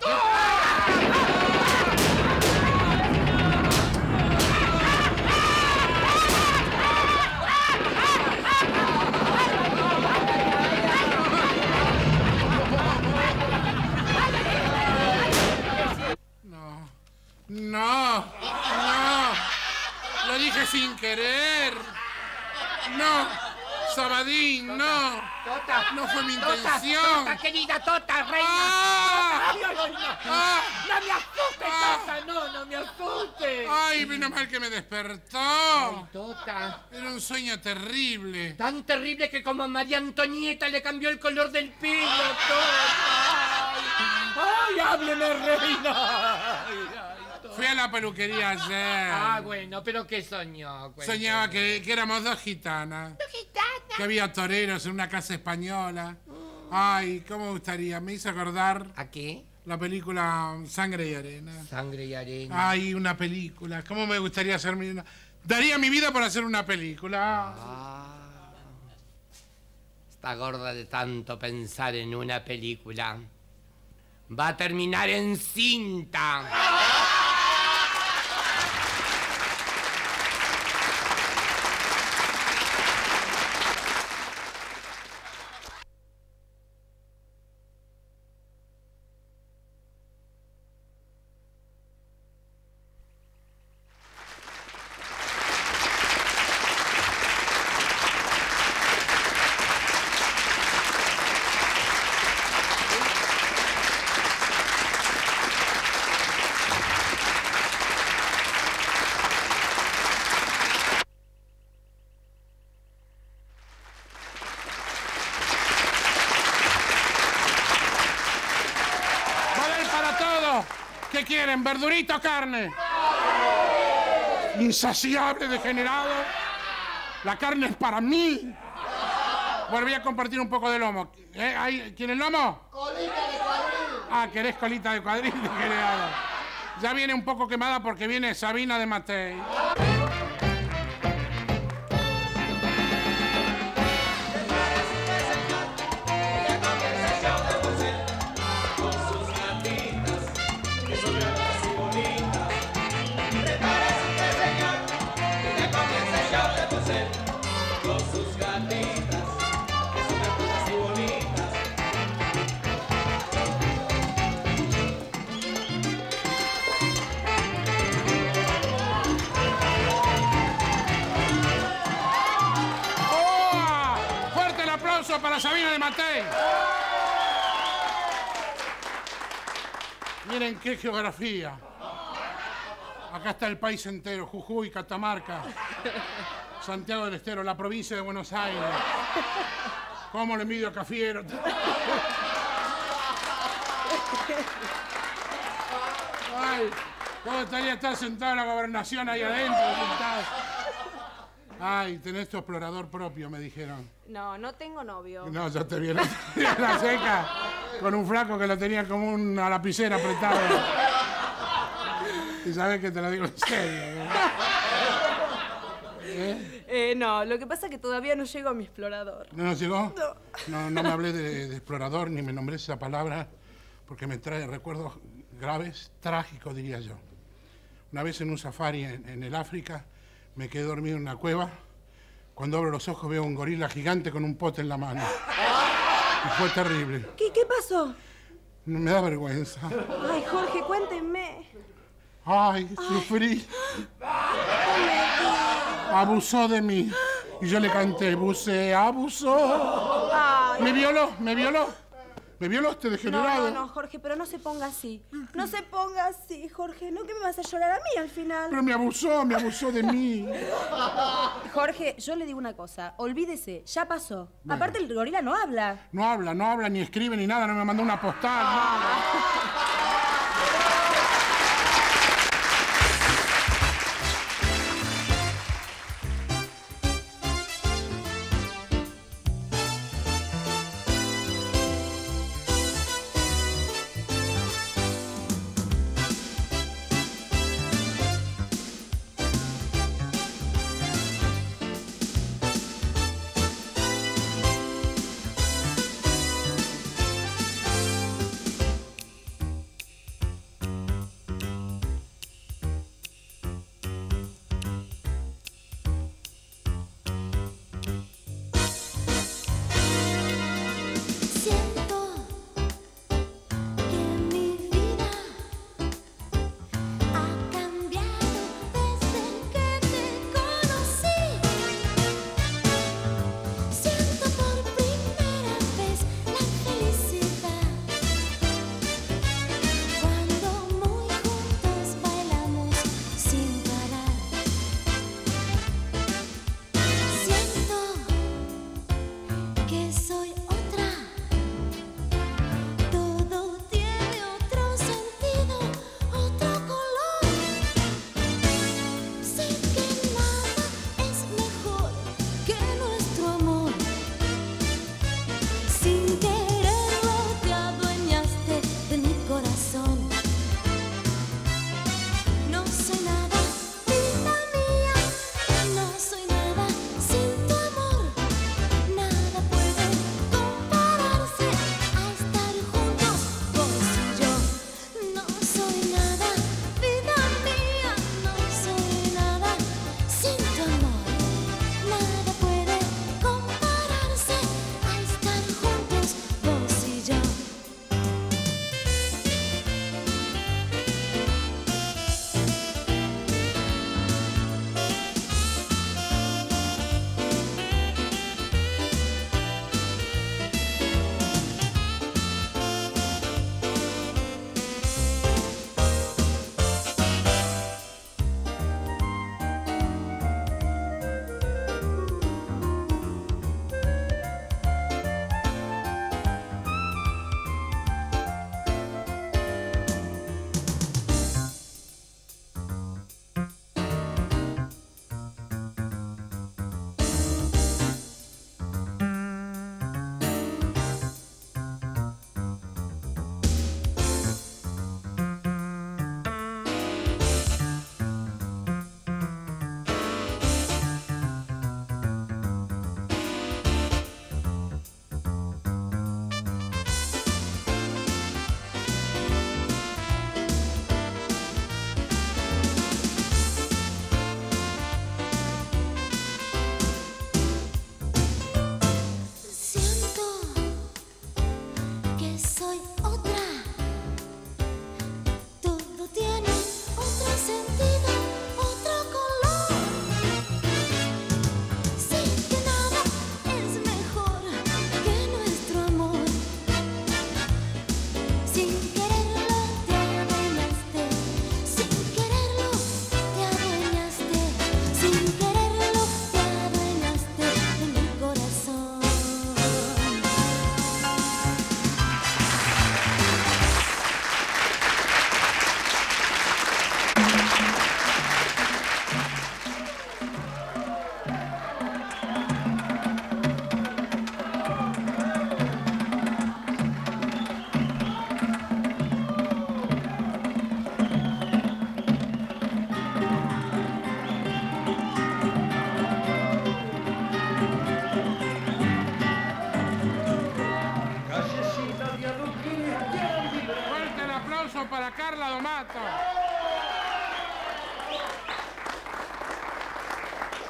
No, no, no. Lo dije sin querer. No, Sabadín, no. Tota, no fue mi Tota, intención. Tota, querida Tota, reina. ¡Ah! Tota, no, no, no. ¡Ah! No me asustes, ¡Ah! Tota, no, no me asustes. Ay, menos mal que me despertó. Ay, Tota. Era un sueño terrible. Tan terrible que como a María Antonieta le cambió el color del pelo, Tota. Ay, ay, hábleme, reina. Ay, ay, Tota. Fui a la peluquería ayer. Ah, bueno, pero ¿qué soñó? Cuéntame. Soñaba que, que éramos dos gitanas. ¿Dos gitanas? Que había toreros en una casa española. Ay, cómo me gustaría. Me hizo acordar ¿A qué? la película Sangre y Arena. Sangre y arena. Ay, una película. ¿Cómo me gustaría hacer mi... Daría mi vida por hacer una película. Ah, está gorda de tanto pensar en una película. Va a terminar en cinta. ¿Qué quieren? ¿Verdurita o carne? Insaciable, degenerado. La carne es para mí. Bueno, voy a compartir un poco de lomo. ¿Eh? ¿Hay... ¿Quieren lomo? Colita de cuadril. Ah, ¿querés colita de cuadril, degenerado? Ya viene un poco quemada porque viene Sabina de Matei. Para Sabina de Matei. Miren qué geografía. Acá está el país entero, Jujuy, Catamarca, Santiago del Estero, la provincia de Buenos Aires. ¿Cómo le envidio a Cafiero? Ay, ¿cómo estaría estar sentado en la gobernación ahí adentro? Sentado? Ay, tenés tu explorador propio, me dijeron. No, no tengo novio. No, yo te vi en la seca con un flaco que lo tenía como una lapicera apretado. Y sabes que te lo digo en serio. ¿Eh? Eh, no, lo que pasa es que todavía no llego a mi explorador. ¿No nos llegó? No. No, no me hablé de, de explorador ni me nombré esa palabra porque me trae recuerdos graves, trágicos, diría yo. Una vez en un safari en, en el África me quedé dormido en una cueva. Cuando abro los ojos veo un gorila gigante con un pote en la mano. Y fue terrible. ¿Qué, qué pasó? Me da vergüenza. Ay, Jorge, cuéntenme. Ay, sufrí. Abusó de mí. Y yo le canté, buce, abusó. Ay. Me violó, me violó. Me violó este degenerado. No, no, no, Jorge, pero no se ponga así. No se ponga así, Jorge. No que me vas a llorar a mí al final. Pero me abusó, me abusó de mí. Jorge, yo le digo una cosa. Olvídese, ya pasó. Bueno. Aparte, el gorila no habla. No habla, no habla, ni escribe, ni nada. No me mandó una postal, nada.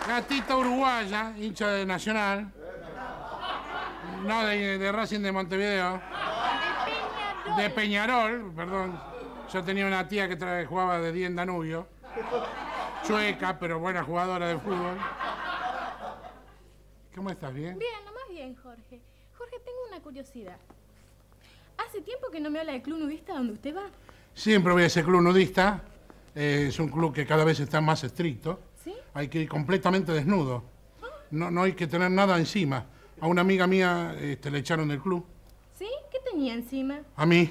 Gatita uruguaya, hincha de Nacional. No, de, de Racing de Montevideo. De Peñarol, perdón. Yo tenía una tía que tra- jugaba de diez en Danubio. Chueca, pero buena jugadora de fútbol. ¿Cómo estás? ¿Bien? Bien, lo más bien, Jorge. Jorge, tengo una curiosidad. ¿Hace tiempo que no me habla del club nudista donde usted va? Siempre voy a ese club nudista. Eh, es un club que cada vez está más estricto. ¿Sí? Hay que ir completamente desnudo. No, no hay que tener nada encima. A una amiga mía este, le echaron del club. ¿Sí? ¿Qué tenía encima? A mí.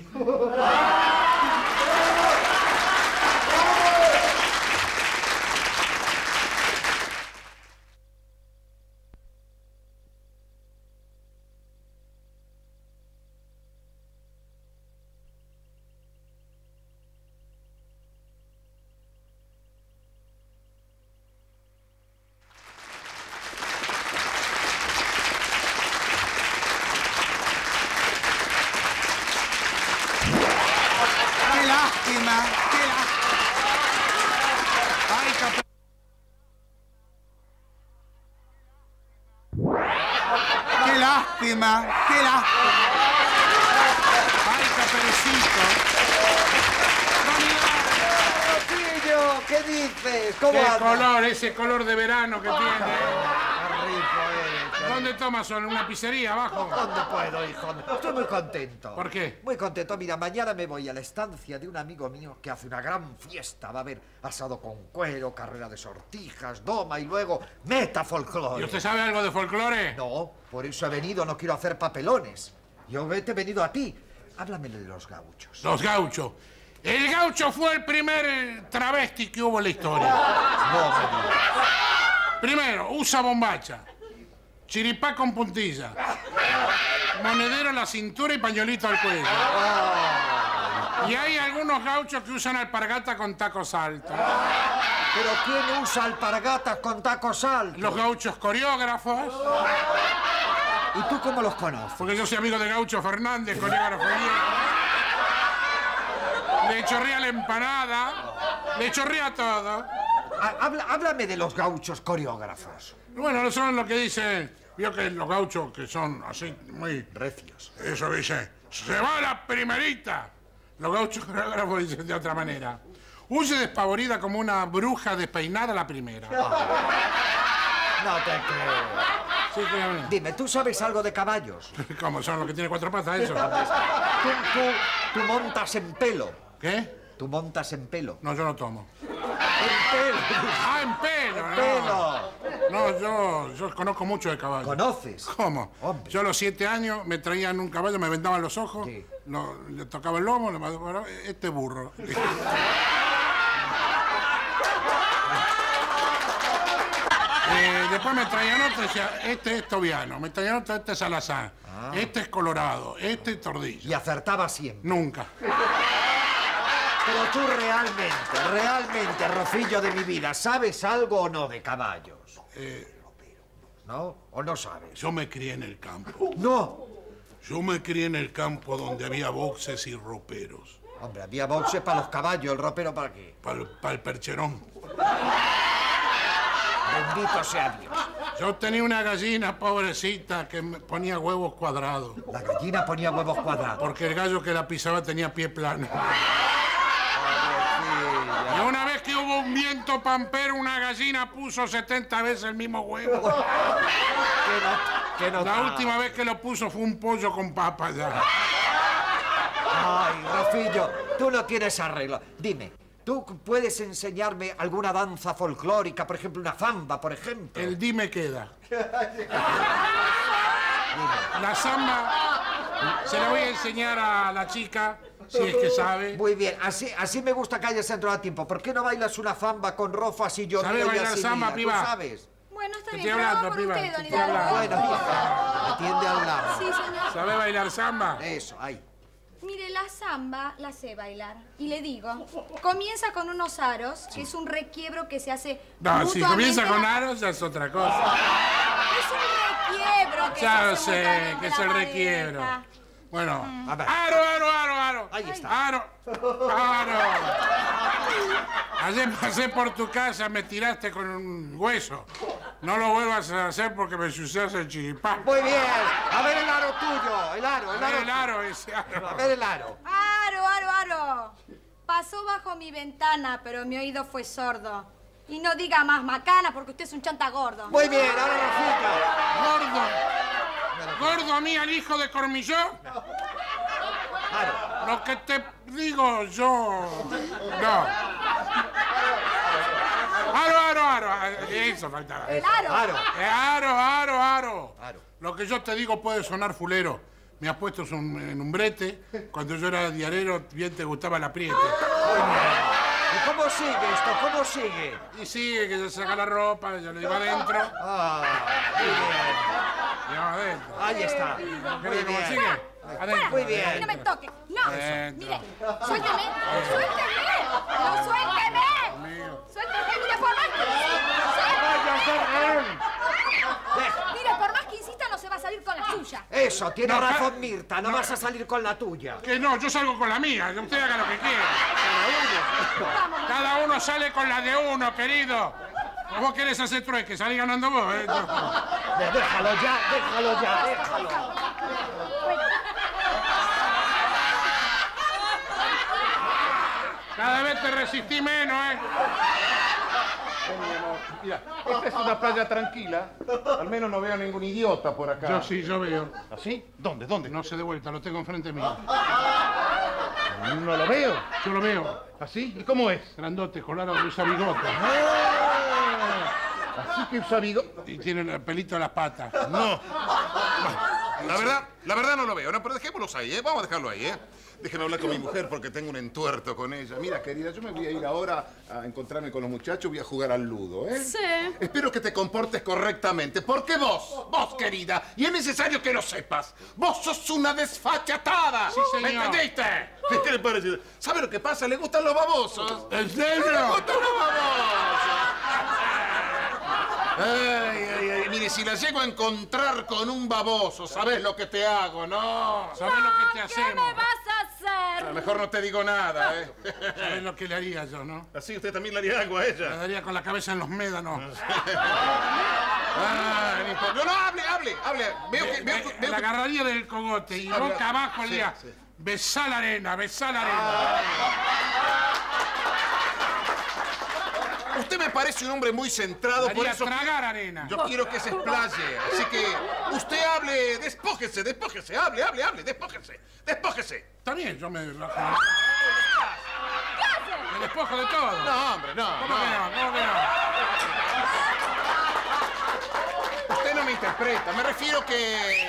¡Qué lástima! ¡Qué lástima! ¡Ay, cap... ¡Qué lástima! ¡Qué lástima! ¡Ay, Caperucito! Rocillo, ¿qué dices? ¿Cómo ¡Qué andas? color! Ese color de verano que tiene. Qué rico eres. ¿Dónde tomas sol? ¿En una pizzería abajo? ¿Dónde puedo, hijo? Estoy muy contento. ¿Por qué? Muy contento. Mira, mañana me voy a la estancia de un amigo mío que hace una gran fiesta. Va a haber asado con cuero, carrera de sortijas, doma y luego meta folclore. ¿Y usted sabe algo de folclore? No, por eso he venido. No quiero hacer papelones. Yo te he venido a ti. Háblame de los gauchos. Los gauchos. El gaucho fue el primer travesti que hubo en la historia. No me digas. Primero, usa bombacha. Chiripá con puntilla. Monedero en la cintura y pañuelito al cuello. Y hay algunos gauchos que usan alpargata con tacos altos. ¿Pero quién usa alpargatas con tacos altos? Los gauchos coreógrafos. ¿Y tú cómo los conoces? Porque yo soy amigo de Gaucho Fernández, coreógrafo viejo. Le chorrea la empanada, le chorrea todo. Habla, háblame de los gauchos coreógrafos. Bueno, son lo que dicen. Vio que los gauchos que son así muy recios. Eso dice, se va la primerita. Los gauchos coreógrafos dicen de otra manera. Huye despavorida como una bruja despeinada la primera. No te creo. Sí, que... Dime, ¿tú sabes algo de caballos? ¿Cómo son los que tienen cuatro patas, eso? ¿Tú, tú, tú montas en pelo? ¿Qué? ¿Tú montas en pelo? No, yo no tomo. En pelo. Ah, en pelo, En no. pelo. No, yo, yo conozco mucho de caballos. ¿Conoces? ¿Cómo? Hombre. Yo a los siete años me traían un caballo, me vendaban los ojos, Sí. lo- le tocaba el lomo, le mandaba, este burro. Eh, después me traían otro y decía, este es Tobiano, me traían otro, este es Salazar, Ah. este es Colorado, este es Tordillo. Y acertaba siempre. Nunca. Pero tú realmente, realmente, Rocillo de mi vida, ¿sabes algo o no de caballos? Eh, ¿No? ¿O no sabes? yo me crié en el campo. No. Yo me crié en el campo donde había boxes y roperos. Hombre, había boxe para los caballos, el ropero para qué. Para el percherón. Bendito sea Dios. Yo tenía una gallina pobrecita que me ponía huevos cuadrados. La gallina ponía huevos cuadrados. Porque el gallo que la pisaba tenía pie plano. Y una vez que hubo un viento pampero, una gallina puso setenta veces el mismo huevo. ¿Qué no- qué La notaba? última vez que lo puso fue un pollo con papa ya. Ay, Rocillo, tú no tienes arreglo. Dime, ¿tú puedes enseñarme alguna danza folclórica, por ejemplo, una zamba, por ejemplo? El dime queda. La samba se la voy a enseñar a la chica, si es que sabe. Muy bien, así, así me gusta que hayas entrado a tiempo. ¿Por qué no bailas una zamba con Rofas y yo? ¿Sabe río y bailar así samba, mira? piba? ¿Tú sabes? Bueno, está Te bien, estoy pero hablando, vamos con piba, usted, te don estoy Hidalgo. hablando. Bueno, hija, atiende al lado. Sí, señor. ¿Sabe bailar samba? Eso, ahí. Mire, la samba la sé bailar. Y le digo, comienza con unos aros, que es un requiebro que se hace No, si mutuamente comienza con la- aros ya es otra cosa. Es un requiebro que Ya se lo hace sé, mutuamente que es la el pareja. requiebro. Bueno, A ver. aro, aro, aro, aro. Ahí está. Aro, aro. Ayer pasé por tu casa, me tiraste con un hueso. No lo vuelvas a hacer porque me sucedas el chiripán. Muy bien. A ver el aro tuyo. El aro, el A aro. ver el aro ese aro. A ver el aro. Aro, aro, aro. Pasó bajo mi ventana, pero mi oído fue sordo. Y no diga más macana porque usted es un chanta gordo. Muy bien, ahora Rafita. Gordo. Gordo a mí, al hijo de Cormilló. Aro. Lo que te digo yo. No. Aro, aro, aro. Eso faltaba. El aro. Aro. Eh, Aro, aro, aro. Aro. Lo que yo te digo puede sonar fulero. Me has puesto un- en un brete. Cuando yo era diarero, bien te gustaba el apriete. ¿Y cómo sigue esto? ¿Cómo sigue? Y sigue, que se saca la ropa, yo le digo adentro. Ah, muy bien. Y vamos adentro. Ahí está. ¿Qué Muy le- ¿Cómo bien. sigue? Adentro. Muy bien. Y no me toque. No. Adentro. Mire, suélteme. Suélteme. No, suélteme. Amigo. Suélteme. Mire, por más que insista. Mire, por más que insista, no se va a salir con la suya. Eso, tiene No, razón ca- Mirta. No, no. vas a salir con la tuya. Que no, yo salgo con la mía. Que usted haga lo que quiera. Cada uno. Cada uno sale con la de uno, querido. ¿O vos querés hacer trueque? Salí ganando vos, ¿eh? No. Déjalo ya, déjalo ya, déjalo. Cada vez te resistí menos, ¿eh? Mira, esta es una playa tranquila. Al menos no veo ningún idiota por acá. Yo sí, yo veo. ¿Así? ¿Dónde? ¿Dónde? No sé de vuelta, lo tengo enfrente mío. No lo veo. Yo lo veo. ¿Así? ¿Y cómo es? Grandote, colado, usa bigote. Así que usa bigote. Y tiene el pelito en las patas. No. La verdad, la verdad no lo veo, no, pero dejémoslos ahí, ¿eh? Vamos a dejarlo ahí, ¿eh? Déjeme hablar con mi mujer porque tengo un entuerto con ella. Mira, querida, yo me voy a ir ahora a encontrarme con los muchachos, voy a jugar al ludo, ¿eh? Sí. Espero que te comportes correctamente, porque vos, vos, querida, y es necesario que lo sepas, vos sos una desfachatada. Sí, señor. ¿Me entendiste? ¿Qué le parece? ¿Sabe lo que pasa? ¿Le gustan los babosos? ¿En serio? ¡Le gustan los babosos! Ay, ay, ay, mire, si la llego a encontrar con un baboso, ¿sabes lo que te hago, no? ¿Sabés lo que te ¿Qué hacemos? me vas a A hacer? lo mejor no te digo nada, ¿eh? ¿Sabés lo que le haría yo, no? Así usted también le haría algo a Le ella. daría con la cabeza en los médanos. Ah, no importa. No, no, hable, hable, hable. Veo que... Veo, que- Me veo la que- agarraría del cogote y Habla- boca abajo el sí, día. sí. Besá la arena, besá la arena. Usted me parece un hombre muy centrado, por Haría eso... tragar arena. Yo quiero que se explaye, así que usted hable, despójese, despójese, hable, hable, hable, despójese, despójese. Está bien, yo me bajo. Me despojo de todo. No, hombre, no, ¿Cómo que no? ¿Cómo que no? Usted no me interpreta, me refiero que...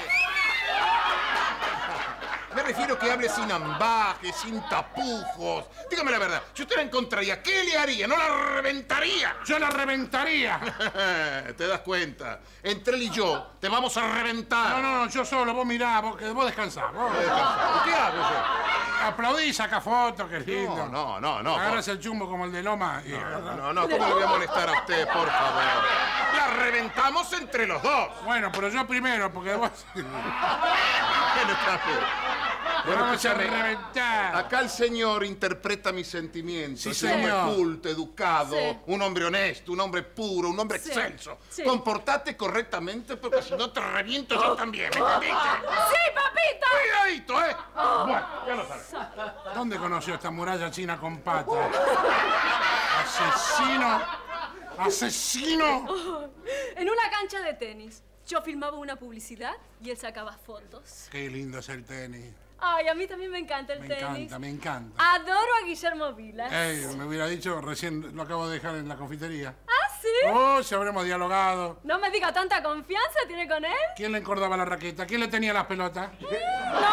Me refiero que hable sin ambajes, sin tapujos. Dígame la verdad, si usted la encontraría, ¿qué le haría? ¿No la reventaría? Yo la reventaría. ¿Te das cuenta? Entre él y yo, te vamos a reventar. No, no, no, yo solo, vos mirá, vos, que vos descansás. Vos. ¿Qué hago yo? Aplaudí, saca fotos, qué lindo. No, no, no, no. Agarras el chumbo como el de Loma y... No, no, no, ¿cómo le voy a molestar a usted, por favor? La reventamos entre los dos. Bueno, pero yo primero, porque vos... Bueno, está bien. Bueno, Vamos a escúchame, reventar. acá el señor interpreta mis sentimientos. Sí, Es un hombre señor. culto, educado, Sí. un hombre honesto, un hombre puro, un hombre Sí, excelso. sí. Comportate correctamente porque si no te reviento yo también, ¿me entendiste? ¡Sí, papita! Cuidadito, ¿eh? Bueno, ya lo sabes. ¿Dónde conoció esta muralla china con patas? ¡Asesino! ¡Asesino! En una cancha de tenis. Yo filmaba una publicidad y él sacaba fotos. Qué lindo es el tenis. Ay, a mí también me encanta el Me tenis. encanta, me encanta. Adoro a Guillermo Vilas. Ey, me hubiera dicho, recién lo acabo de dejar en la confitería. ¿Ah, sí? Oh, si habremos dialogado. No me diga, ¿tanta confianza tiene con él? ¿Quién le encordaba la raqueta? ¿Quién le tenía las pelotas? No, ¿Quién?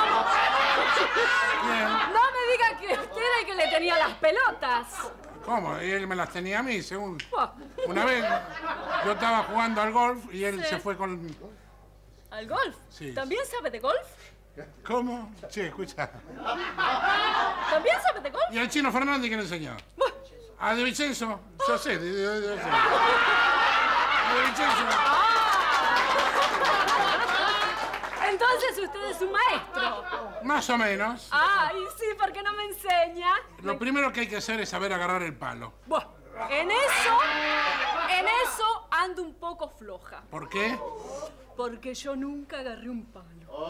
no me diga que usted era el que le tenía las pelotas. ¿Cómo? Y él me las tenía a mí, según... Buah. Una vez yo estaba jugando al golf y él Sí. se fue con... ¿Al golf? Sí. ¿También sabe de golf? ¿Cómo? Sí, escucha. ¿También sabe de golf? ¿Y al Chino Fernández quién le enseñó? Buah. ¿A De Vicenzo? Yo sé, de, de- de- de- ¿A De Vicenzo? Entonces usted es un maestro. Más o menos. Ay, sí, ¿por qué no me enseña? Lo primero que hay que hacer es saber agarrar el palo. Buah. En eso, en eso ando un poco floja. ¿Por qué? Porque yo nunca agarré un palo.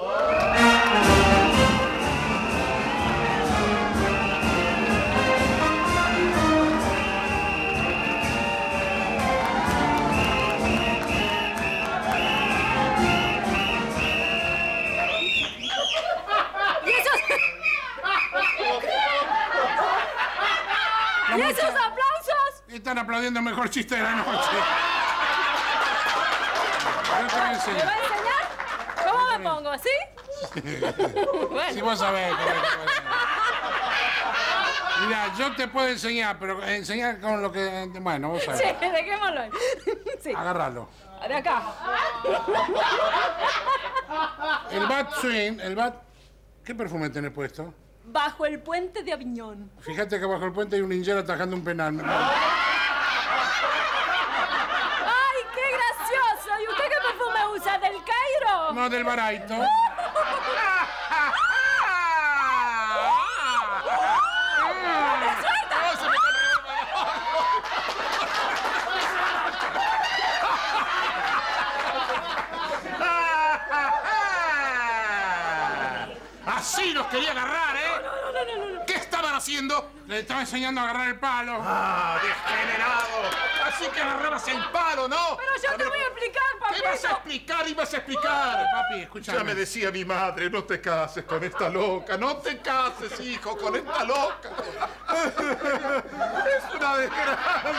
¿Y esos? ¿Y esos aplausos? Están aplaudiendo el mejor chiste de la noche. Yo te voy a ¿Me enseñar. va a enseñar? ¿Cómo me pongo? ¿Así? Si vos sabés. Mira, yo te puedo enseñar, pero enseñar con lo que... Bueno, vos sabés. Sí, dejémoslo ahí. Sí. Agárralo. De acá. El Bat Swing, el Bat... ¿Qué perfume tenés puesto? Bajo el puente de Aviñón. Fíjate que bajo el puente hay un ninjero atajando un penal. ¡Ay, qué gracioso! ¿Y usted qué perfume usa? ¿Del Cairo? No, del Baraito. Así los quería agarrar, ¿eh? ¿Qué estaban haciendo? Le estaba enseñando a agarrar el palo. ¡Ah, degenerado! Así que agarrabas el palo, ¿no? Pero yo te voy a explicar, papito. ¿Qué vas a explicar? ¡Ibas a explicar! Papi, escúchame. Ya me decía mi madre, no te cases con esta loca. No te cases, hijo, con esta loca. Es una desgracia.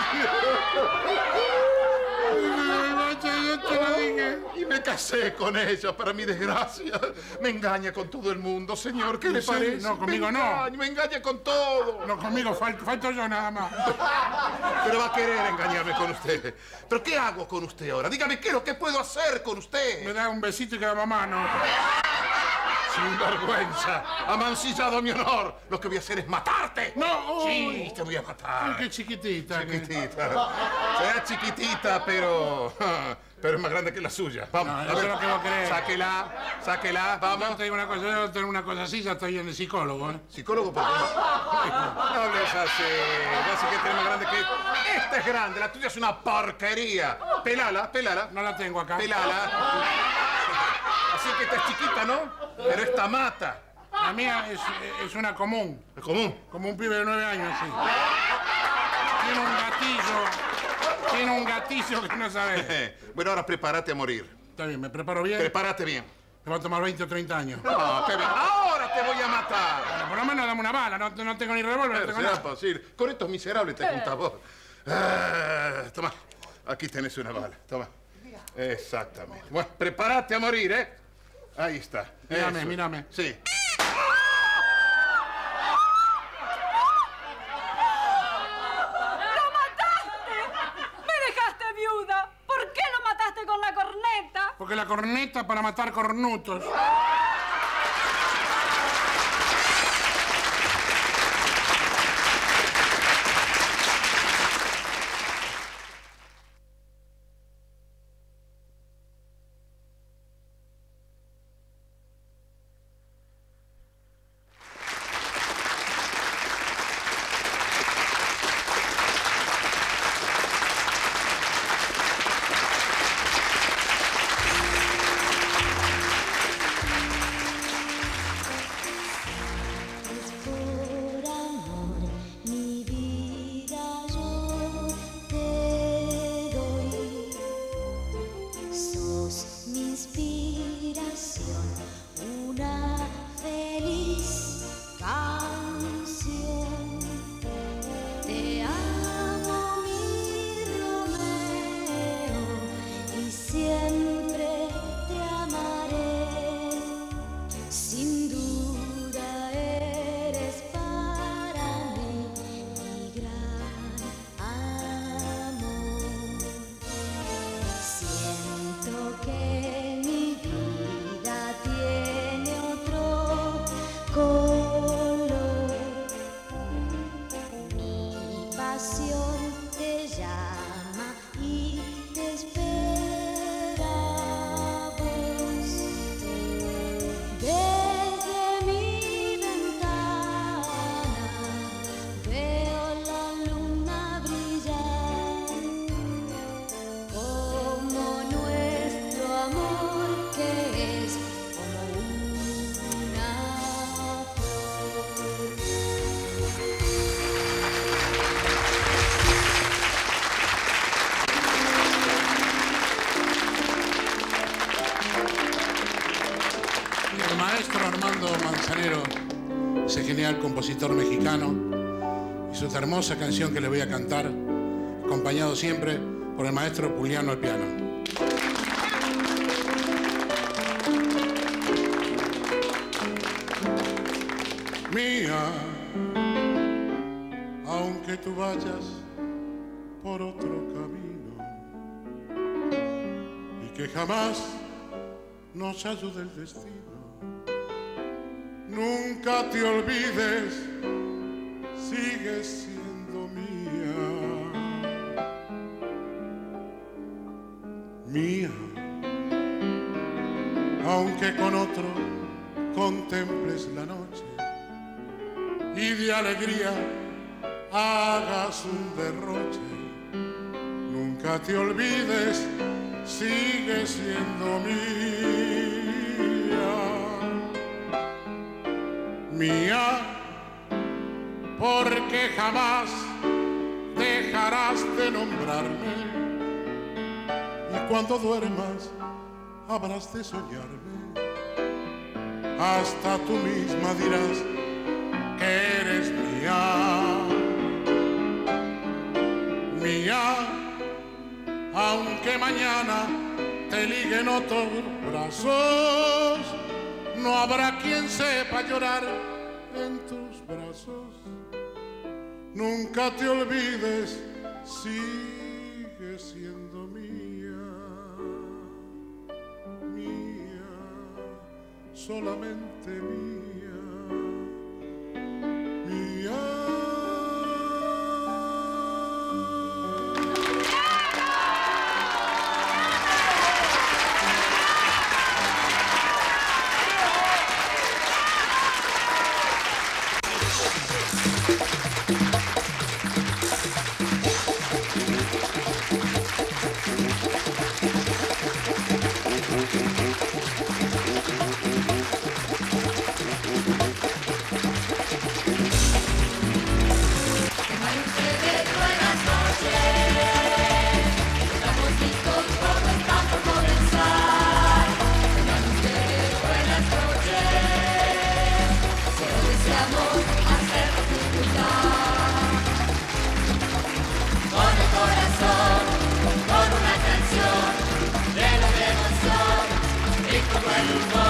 Yo te lo dije. Y me casé con ella, para mi desgracia. Me engaña con todo el mundo, señor. ¿Qué le Sí, parece? no, conmigo me no. engaña, Me engaña con todo. No, conmigo falto, falto yo nada más. Pero va a querer engañarme con usted. ¿Pero qué hago con usted ahora? Dígame, ¿qué es lo que puedo hacer con usted? Me da un besito y queda mamá, ¿no? Sin vergüenza. Ha mancillado mi honor. Lo que voy a hacer es matarte. No. Sí, te voy a matar. Ay, qué chiquitita. Chiquitita. Será chiquitita, pero... Pero es más grande que la suya. Vamos, No, a eso ver. es lo que vos querés. Sáquela, sáquela, vamos. Yo te digo una cosa, yo tengo una cosa así, ya estoy en el psicólogo, ¿eh? ¿Psicólogo por qué? No hables así. Así que tenés más grande que... Esta es grande, la tuya es una porquería. Pelala, pelala. No la tengo acá. Pelala. Así que esta es chiquita, ¿no? Pero esta mata. La mía es, es una común. ¿Es común? Como un pibe de nueve años, sí. Tiene un gatillo. Tiene un gatillo que no sabes. Bueno, ahora prepárate a morir. Está bien, me preparo bien. Prepárate bien. Me va a tomar veinte o treinta años. No, qué bien. Ahora te voy a matar. Bueno, por lo menos dame una bala. No, no tengo ni revólver, no tengo Será nada. posible. Con estos miserables te juntas vos. Ah, toma. Aquí tenés una bala. Toma. Exactamente. Bueno, prepárate a morir, ¿eh? Ahí está. Mírame, Eso. mírame. Sí. Con la corneta. Porque la corneta para matar cornutos. Armando Manzanero, ese genial compositor mexicano, y su hermosa canción que le voy a cantar, acompañado siempre por el maestro Juliano al piano. Mía, aunque tú vayas por otro camino y que jamás nos ayude el destino, nunca te olvides, sigues siendo mía. Mía, aunque con otro contemples la noche y de alegría hagas un derroche, nunca te olvides, sigue siendo mía. Mía, porque jamás dejarás de nombrarme y cuando duermas habrás de soñarme. Hasta tú misma dirás que eres mía, mía, aunque mañana te liguen otros brazos, no habrá quien sepa llorar en tus brazos. Nunca te olvides, sigue siendo mía, mía, solamente mía. Mía. Con una canción llena de emoción y como el humor.